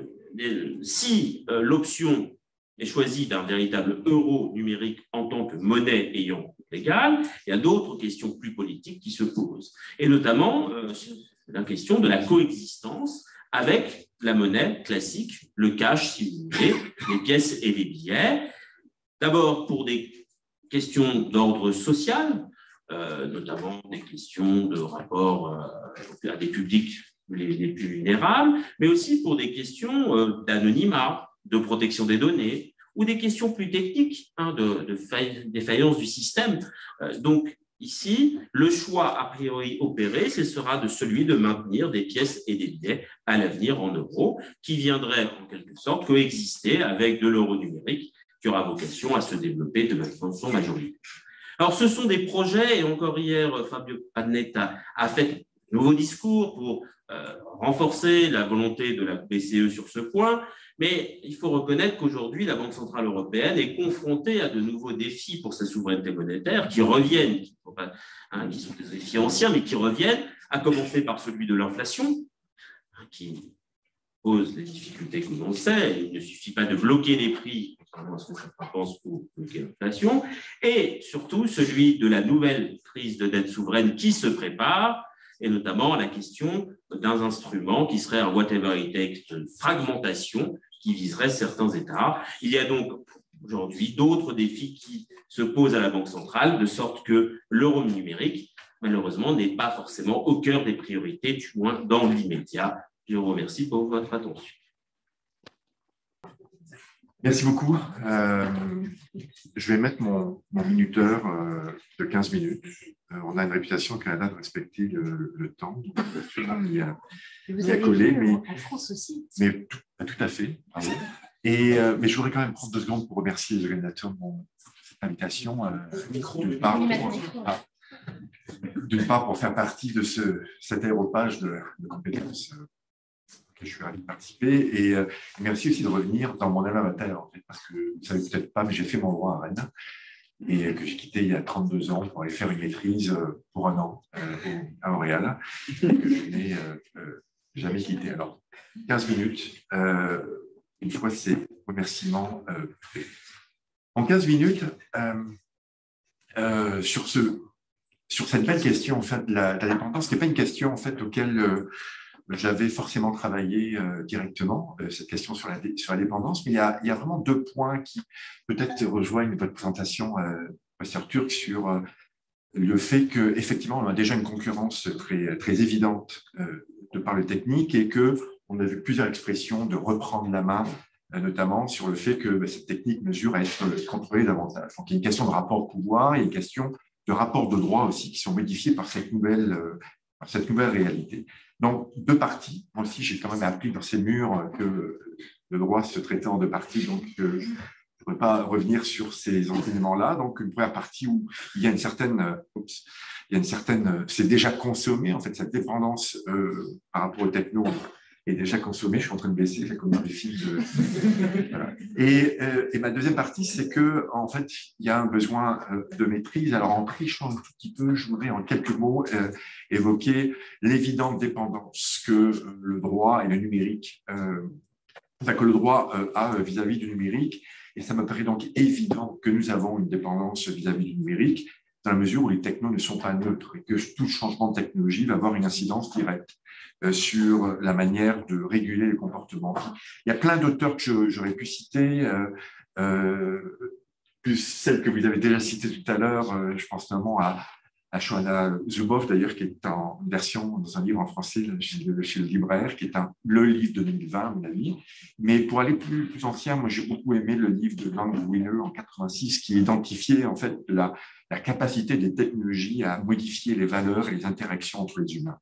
si l'option est choisie d'un véritable euro numérique en tant que monnaie ayant cours légal, il y a d'autres questions plus politiques qui se posent, et notamment la question de la coexistence avec la monnaie classique, le cash, si vous voulez, les pièces et les billets. D'abord pour des questions d'ordre social, notamment des questions de rapport à des publics les plus vulnérables, mais aussi pour des questions d'anonymat, de protection des données, ou des questions plus techniques de défaillance du système. Donc, ici, le choix a priori opéré, ce sera celui de maintenir des pièces et des billets à l'avenir en euros, qui viendraient en quelque sorte coexister avec de l'euro numérique, qui aura vocation à se développer de façon majoritaire. Alors, ce sont des projets, et encore hier, Fabio Panetta a fait un nouveau discours pour renforcer la volonté de la BCE sur ce point, mais il faut reconnaître qu'aujourd'hui, la Banque centrale européenne est confrontée à de nouveaux défis pour sa souveraineté monétaire qui reviennent, qui sont des défis anciens, mais qui reviennent, à commencer par celui de l'inflation, qui pose les difficultés que l'on sait. Il ne suffit pas de bloquer les prix, contrairement à ce que certains pensent, pour bloquer l'inflation, et surtout celui de la nouvelle crise de dette souveraine qui se prépare, et notamment la question d'un instrument qui serait un whatever it takes de fragmentation qui viserait certains États. Il y a donc aujourd'hui d'autres défis qui se posent à la Banque centrale, de sorte que l'euro numérique, malheureusement, n'est pas forcément au cœur des priorités, du moins dans l'immédiat. Je vous remercie pour votre attention. Merci beaucoup. Je vais mettre mon minuteur de 15 minutes. On a une réputation au Canada de respecter le temps. Donc, il y a collé, mais, en France aussi. mais tout à fait. Bravo. Mais je voudrais quand même prendre 2 secondes pour remercier les organisateurs de cette invitation. D'une part, pour faire partie de cet aéropage de compétences auquel je suis ravi de participer. Et merci aussi de revenir dans mon alma mater, en fait, parce que vous ne savez peut-être pas, mais j'ai fait mon droit à Rennes et que j'ai quitté il y a 32 ans pour aller faire une maîtrise pour 1 an à Montréal, que je n'ai jamais quitté. Alors, 15 minutes, une fois ces remerciements faits. En 15 minutes, sur cette belle question en fait, de la dépendance, qui n'est pas une question en fait, auquel j'avais forcément travaillé directement, cette question sur la dépendance, mais il y a vraiment 2 points qui peut-être rejoignent votre présentation, Professeur Turc, sur le fait qu'effectivement, on a déjà une concurrence très, très évidente de par le technique et qu'on a vu plusieurs expressions de reprendre la main, notamment sur le fait que cette technique mesure à être contrôlée davantage. Donc, il y a une question de rapport de pouvoir et une question de rapports de droit aussi qui sont modifiés par cette nouvelle réalité. Donc, 2 parties. Moi aussi, j'ai quand même appris dans ces murs que le droit se traitait en 2 parties, donc je ne pourrais pas revenir sur ces enseignements-là. Donc, une première partie où il y a une certaine, c'est déjà consommé, en fait, cette dépendance par rapport aux techno est déjà consommée. Je suis en train de baisser la commande des fils. Voilà. Et ma deuxième partie, c'est qu'en fait, il y a un besoin de maîtrise. Alors, en trichant un tout petit peu, je voudrais en quelques mots évoquer l'évidente dépendance que le droit et le numérique, que le droit a vis-à-vis du numérique. Et ça me paraît donc évident que nous avons une dépendance vis-à-vis du numérique, dans la mesure où les technos ne sont pas neutres et que tout changement de technologie va avoir une incidence directe sur la manière de réguler les comportements. Il y a plein d'auteurs que j'aurais pu citer, plus celles que vous avez déjà citées tout à l'heure. Je pense notamment à Shoshana Zuboff, d'ailleurs, qui est en version dans un livre en français chez le libraire, qui est le livre de 2020, à mon avis. Mais pour aller plus ancien, moi, j'ai beaucoup aimé le livre de Landweiner en 86, qui identifiait en fait la capacité des technologies à modifier les valeurs et les interactions entre les humains.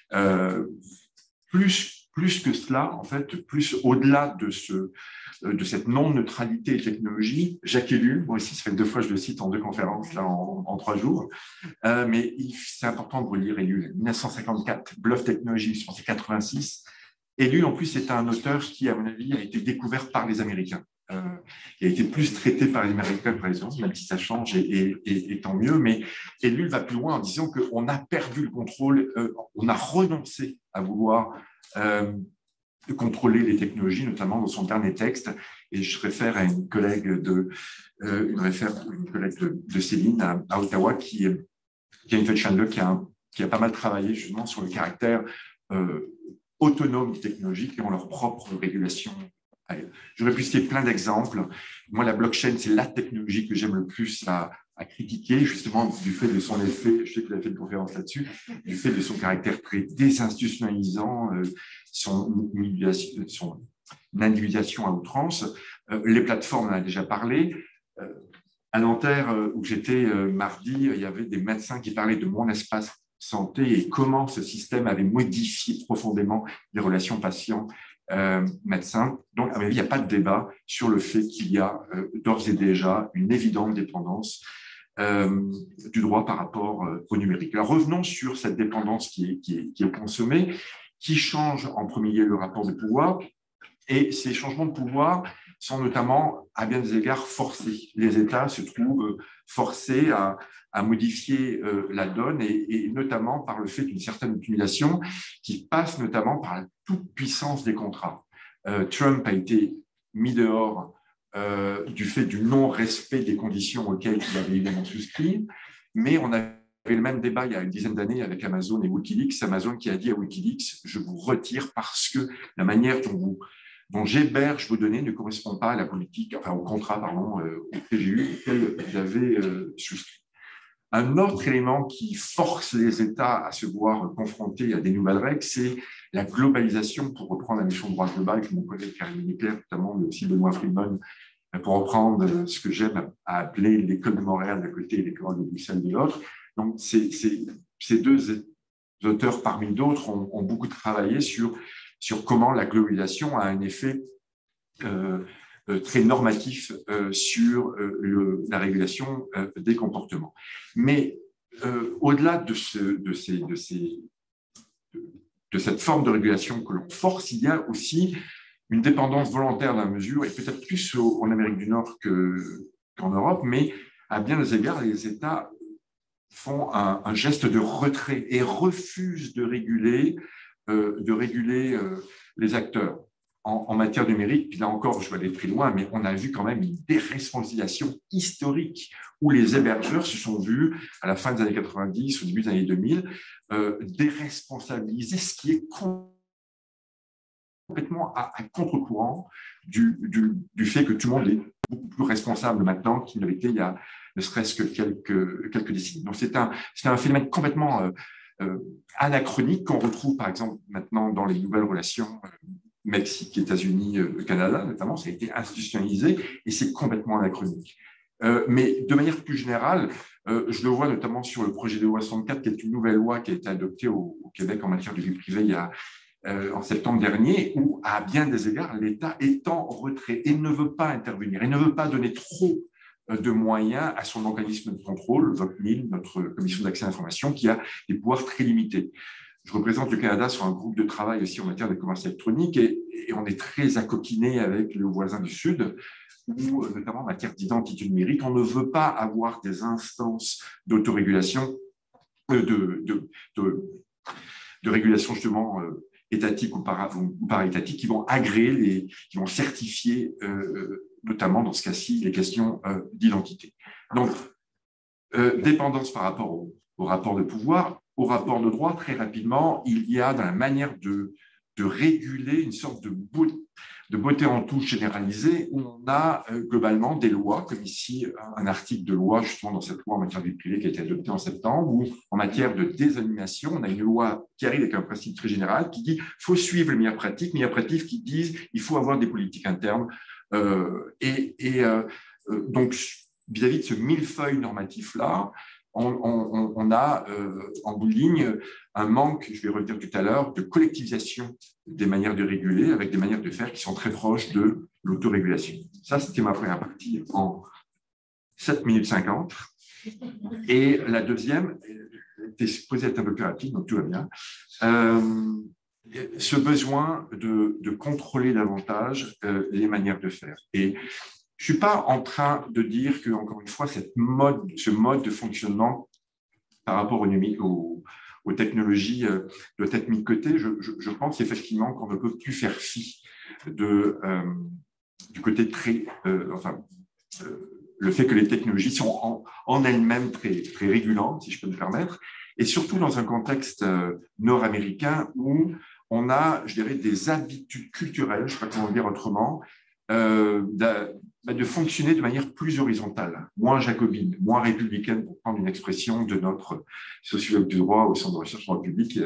Plus que cela, en fait, plus au-delà de cette non-neutralité et technologie, Jacques Ellul, moi aussi, ça fait 2 fois que je le cite en 2 conférences, là, en 3 jours, mais c'est important de relire Ellul. 1954, Bluff Technology, je pense que c'est 86. Ellul, en plus, c'est un auteur qui, à mon avis, a été découvert par les Américains. Il a été plus traité par les Américains que par les Européens, même si ça change et tant mieux. Mais Ellul va plus loin en disant qu'on a perdu le contrôle, on a renoncé à vouloir contrôler les technologies, notamment dans son dernier texte. Et je réfère à une collègue de Céline à Ottawa qui a pas mal travaillé justement sur le caractère autonome des technologies qui ont leur propre régulation. J'aurais pu citer plein d'exemples. Moi, la blockchain, c'est la technologie que j'aime le plus à critiquer, justement, du fait de son effet, je sais que vous avez fait une conférence là-dessus, du fait de son caractère très désinstitutionnalisant, son individualisation à outrance. Les plateformes, on en a déjà parlé. À Nanterre, où j'étais mardi, il y avait des médecins qui parlaient de mon espace santé et comment ce système avait modifié profondément les relations patients-médecins. Donc, à mon avis, il n'y a pas de débat sur le fait qu'il y a d'ores et déjà une évidente dépendance du droit par rapport au numérique. Alors, revenons sur cette dépendance qui est consommée, qui change en premier lieu le rapport de pouvoir. Et ces changements de pouvoir sont notamment, à bien des égards, forcés. Les États se trouvent forcés à modifier la donne, et notamment par le fait d'une certaine accumulation qui passe notamment par la toute-puissance des contrats. Trump a été mis dehors du fait du non-respect des conditions auxquelles il avait évidemment souscrit, mais on avait le même débat il y a une dizaine d'années avec Amazon et Wikileaks. Amazon qui a dit à Wikileaks, je vous retire parce que la manière dont j'héberge vos données ne correspond pas à la politique, enfin au contrat, pardon, au PGU auquel vous avez souscrit. Un autre élément qui force les États à se voir confrontés à des nouvelles règles, c'est la globalisation, pour reprendre la mission de droit global que mon collègue Karim Leclerc, notamment, mais aussi Benoît Friedman, pour reprendre ce que j'aime à appeler l'école de Montréal d'un côté et l'école de Bruxelles de l'autre. Donc, ces 2 auteurs, parmi d'autres, ont beaucoup travaillé sur comment la globalisation a un effet très normatif sur la régulation des comportements. Mais au-delà de cette forme de régulation que l'on force, il y a aussi une dépendance volontaire dans la mesure, et peut-être plus en Amérique du Nord qu'en Europe, mais à bien des égards, les États font un geste de retrait et refusent de réguler les acteurs. En matière numérique, puis là encore, je vais aller très loin, mais on a vu quand même une déresponsabilisation historique où les hébergeurs se sont vus, à la fin des années 90, au début des années 2000, déresponsabiliser, ce qui est complètement à contre-courant du fait que tout le monde est beaucoup plus responsable maintenant qu'il ne l'était il y a ne serait-ce que quelques décennies. Donc c'est un phénomène complètement anachronique qu'on retrouve par exemple maintenant dans les nouvelles relations Mexique, États-Unis, Canada notamment, ça a été institutionnalisé et c'est complètement anachronique. Mais de manière plus générale, je le vois notamment sur le projet de loi 64, qui est une nouvelle loi qui a été adoptée au Québec en matière de vie privée en septembre dernier, où à bien des égards, l'État est en retrait et ne veut pas intervenir, et ne veut pas donner trop de moyens à son organisme de contrôle, VOCNIL, notre commission d'accès à l'information, qui a des pouvoirs très limités. Je représente le Canada sur un groupe de travail aussi en matière de commerce électronique et on est très accoquiné avec le voisin du Sud, où, notamment en matière d'identité numérique, on ne veut pas avoir des instances d'autorégulation, de régulation justement étatique ou para-étatique qui vont agréer, qui vont certifier, notamment dans ce cas-ci, les questions d'identité. Donc, dépendance par rapport au rapport de pouvoir. Au rapport de droit, très rapidement, il y a dans la manière de réguler une sorte de beauté en touche généralisée où on a globalement des lois, comme ici un article de loi, justement dans cette loi en matière de vie privée qui a été adoptée en septembre, où en matière de désanimation, on a une loi qui arrive avec un principe très général qui dit qu'il faut suivre les meilleures pratiques qui disent qu'il faut avoir des politiques internes. Donc, vis-à-vis de ce millefeuille normatif-là, on a en bout de ligne un manque, je vais revenir tout à l'heure, de collectivisation des manières de réguler avec des manières de faire qui sont très proches de l'autorégulation. Ça, c'était ma première partie en 7 minutes 50. Et la deuxième était supposée être un peu plus rapide, donc tout va bien. Ce besoin de contrôler davantage les manières de faire. Et je ne suis pas en train de dire que, encore une fois, ce mode de fonctionnement par rapport aux technologies doit être mis de côté. Je pense effectivement qu'on ne peut plus faire fi du côté très… le fait que les technologies sont en elles-mêmes très, très régulantes, si je peux me permettre, et surtout dans un contexte nord-américain où on a, je dirais, des habitudes culturelles, je ne sais pas comment le dire autrement, de fonctionner de manière plus horizontale, moins jacobine, moins républicaine, pour prendre une expression de notre sociologue du droit au Centre de recherche en droit public,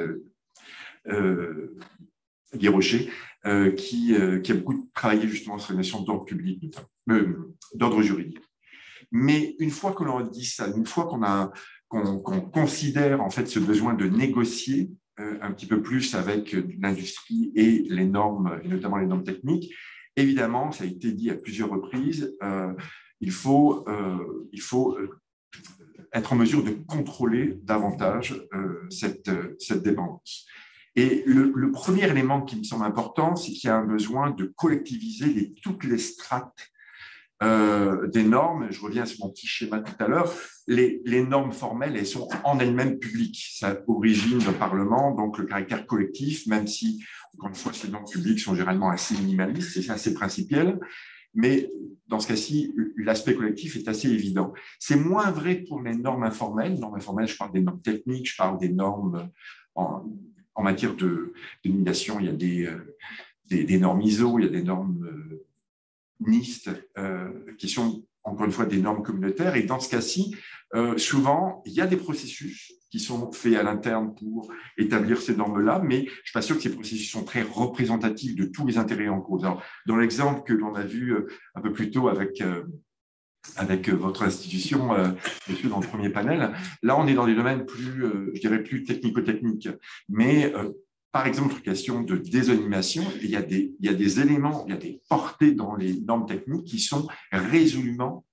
Guy Rocher, qui a beaucoup travaillé justement sur les notions d'ordre public, d'ordre juridique. Mais une fois que l'on dit ça, une fois qu'on considère en fait ce besoin de négocier un petit peu plus avec l'industrie et les normes, et notamment les normes techniques, évidemment, ça a été dit à plusieurs reprises, il faut être en mesure de contrôler davantage cette dépendance. Et le premier élément qui me semble important, c'est qu'il y a un besoin de collectiviser toutes les strates des normes. Je reviens sur mon petit schéma tout à l'heure. Les normes formelles, elles sont en elles-mêmes publiques. Ça origine le Parlement, donc le caractère collectif, même si, encore une fois, ces normes publiques sont généralement assez minimalistes, c'est assez principiel. Mais dans ce cas-ci, l'aspect collectif est assez évident. C'est moins vrai pour les normes informelles. Normes informelles, je parle des normes techniques, je parle des normes en matière de nomination. Il y a des normes ISO, il y a des normes NIST, qui sont encore une fois des normes communautaires. Et dans ce cas-ci, souvent, il y a des processus qui sont faits à l'interne pour établir ces normes-là, mais je ne suis pas sûr que ces processus sont très représentatifs de tous les intérêts en cause. Alors, dans l'exemple que l'on a vu un peu plus tôt avec votre institution, monsieur, dans le premier panel, là, on est dans des domaines plus, je dirais, plus technico-techniques. Mais par exemple, question de désanimation, il y a des éléments, il y a des portées dans les normes techniques qui sont résolument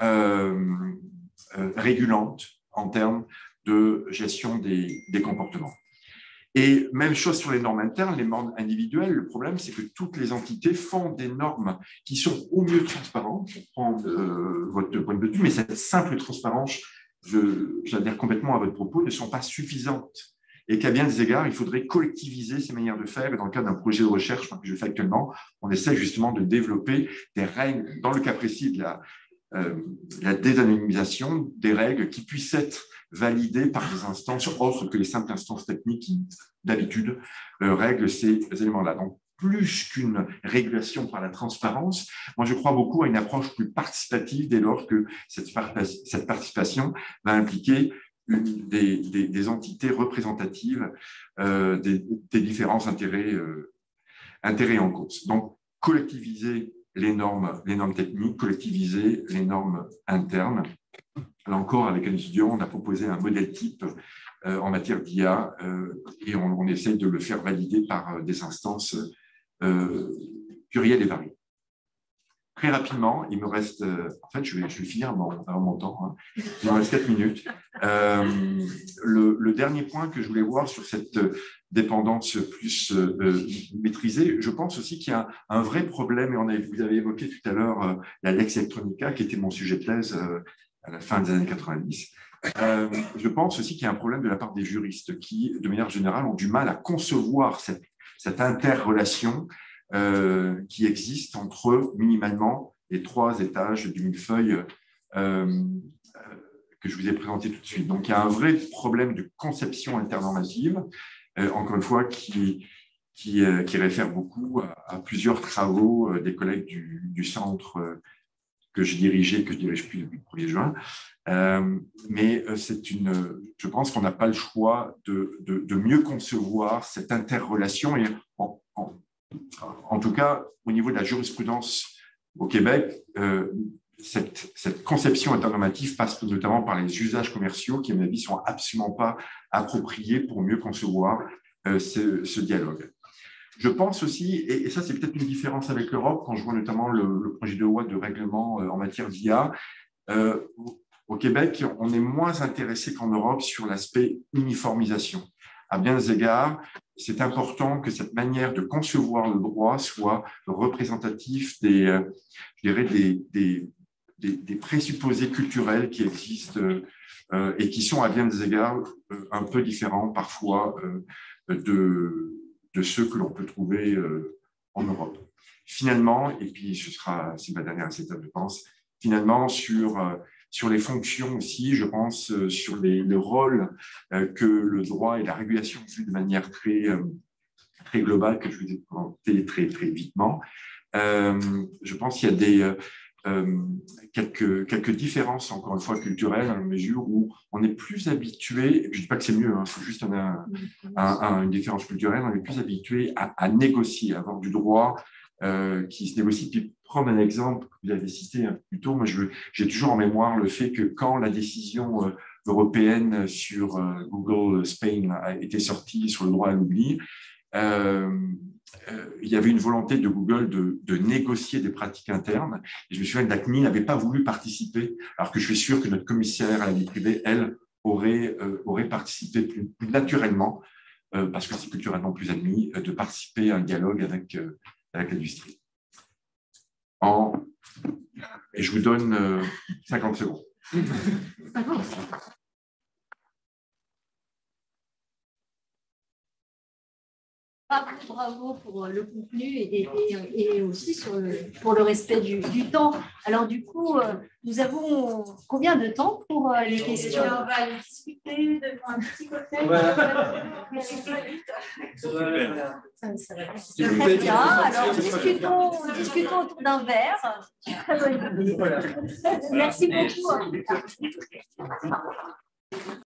régulantes en termes de gestion des comportements. Et même chose sur les normes internes, les normes individuelles. Le problème, c'est que toutes les entités font des normes qui sont au mieux transparentes. Je prends votre point de vue, mais cette simple transparence, j'adhère complètement à votre propos, ne sont pas suffisantes. Et qu'à bien des égards, il faudrait collectiviser ces manières de faire. Et dans le cadre d'un projet de recherche que je fais actuellement, on essaie justement de développer des règles, dans le cas précis de la désanonymisation, des règles qui puissent être validées par des instances autres que les simples instances techniques qui, d'habitude, règlent ces éléments-là. Donc, plus qu'une régulation par la transparence, moi, je crois beaucoup à une approche plus participative dès lors que cette participation va impliquer des entités représentatives des différents intérêts en cause. Donc, collectiviser les normes techniques, collectiviser les normes internes. Là encore, avec un étudiant, on a proposé un modèle type en matière d'IA et on essaye de le faire valider par des instances plurielles et variées. Très rapidement, il me reste, en fait, je vais finir mon temps, hein. Il me reste 4 minutes. Le dernier point que je voulais voir sur cette dépendance plus maîtrisée, je pense aussi qu'il y a un vrai problème, et vous avez évoqué tout à l'heure la Lex Electronica, qui était mon sujet de thèse à la fin des années 90. Je pense aussi qu'il y a un problème de la part des juristes qui, de manière générale, ont du mal à concevoir cette interrelation qui existe entre minimalement les 3 étages du millefeuille que je vous ai présenté tout de suite. Donc, il y a un vrai problème de conception internormative, encore une fois, qui réfère beaucoup à plusieurs travaux des collègues du centre que je dirige plus depuis le 1er juin. Mais je pense qu'on n'a pas le choix de mieux concevoir cette interrelation et en tout cas, au niveau de la jurisprudence au Québec, cette conception internormative passe notamment par les usages commerciaux qui, à mon avis, ne sont absolument pas appropriés pour mieux concevoir ce dialogue. Je pense aussi, et ça c'est peut-être une différence avec l'Europe, quand je vois notamment le projet de loi de règlement en matière d'IA, au Québec, on est moins intéressé qu'en Europe sur l'aspect uniformisation. À bien des égards, c'est important que cette manière de concevoir le droit soit représentatif des présupposés culturels qui existent et qui sont à bien des égards un peu différents parfois de ceux que l'on peut trouver en Europe. Finalement, et puis c'est ma dernière étape, je pense, finalement sur les fonctions aussi, je pense, sur le rôle que le droit et la régulation jouent de manière très globale, que je vous ai présenté très vitement. Je pense qu'il y a quelques différences, encore une fois, culturelles, à la mesure où on est plus habitué, je ne dis pas que c'est mieux, hein, c'est juste une différence culturelle, on est plus habitué à négocier, à avoir du droit qui se négocie. Puis prendre un exemple que vous avez cité plus tôt, moi j'ai toujours en mémoire le fait que quand la décision européenne sur Google Spain a été sortie sur le droit à l'oubli, il y avait une volonté de Google de négocier des pratiques internes. Et je me souviens que la CNIL n'avait pas voulu participer, alors que je suis sûr que notre commissaire à la vie privée, elle, aurait participé plus naturellement, parce que c'est culturellement plus admis, de participer à un dialogue avec l'industrie. Et je vous donne 50 secondes. Bravo pour le contenu et aussi pour le respect du temps. Alors du coup, nous avons combien de temps pour les questions? On va discuter devant un petit cocktail. Très bien. Alors discutons autour d'un verre. Très bonne idée. Merci beaucoup.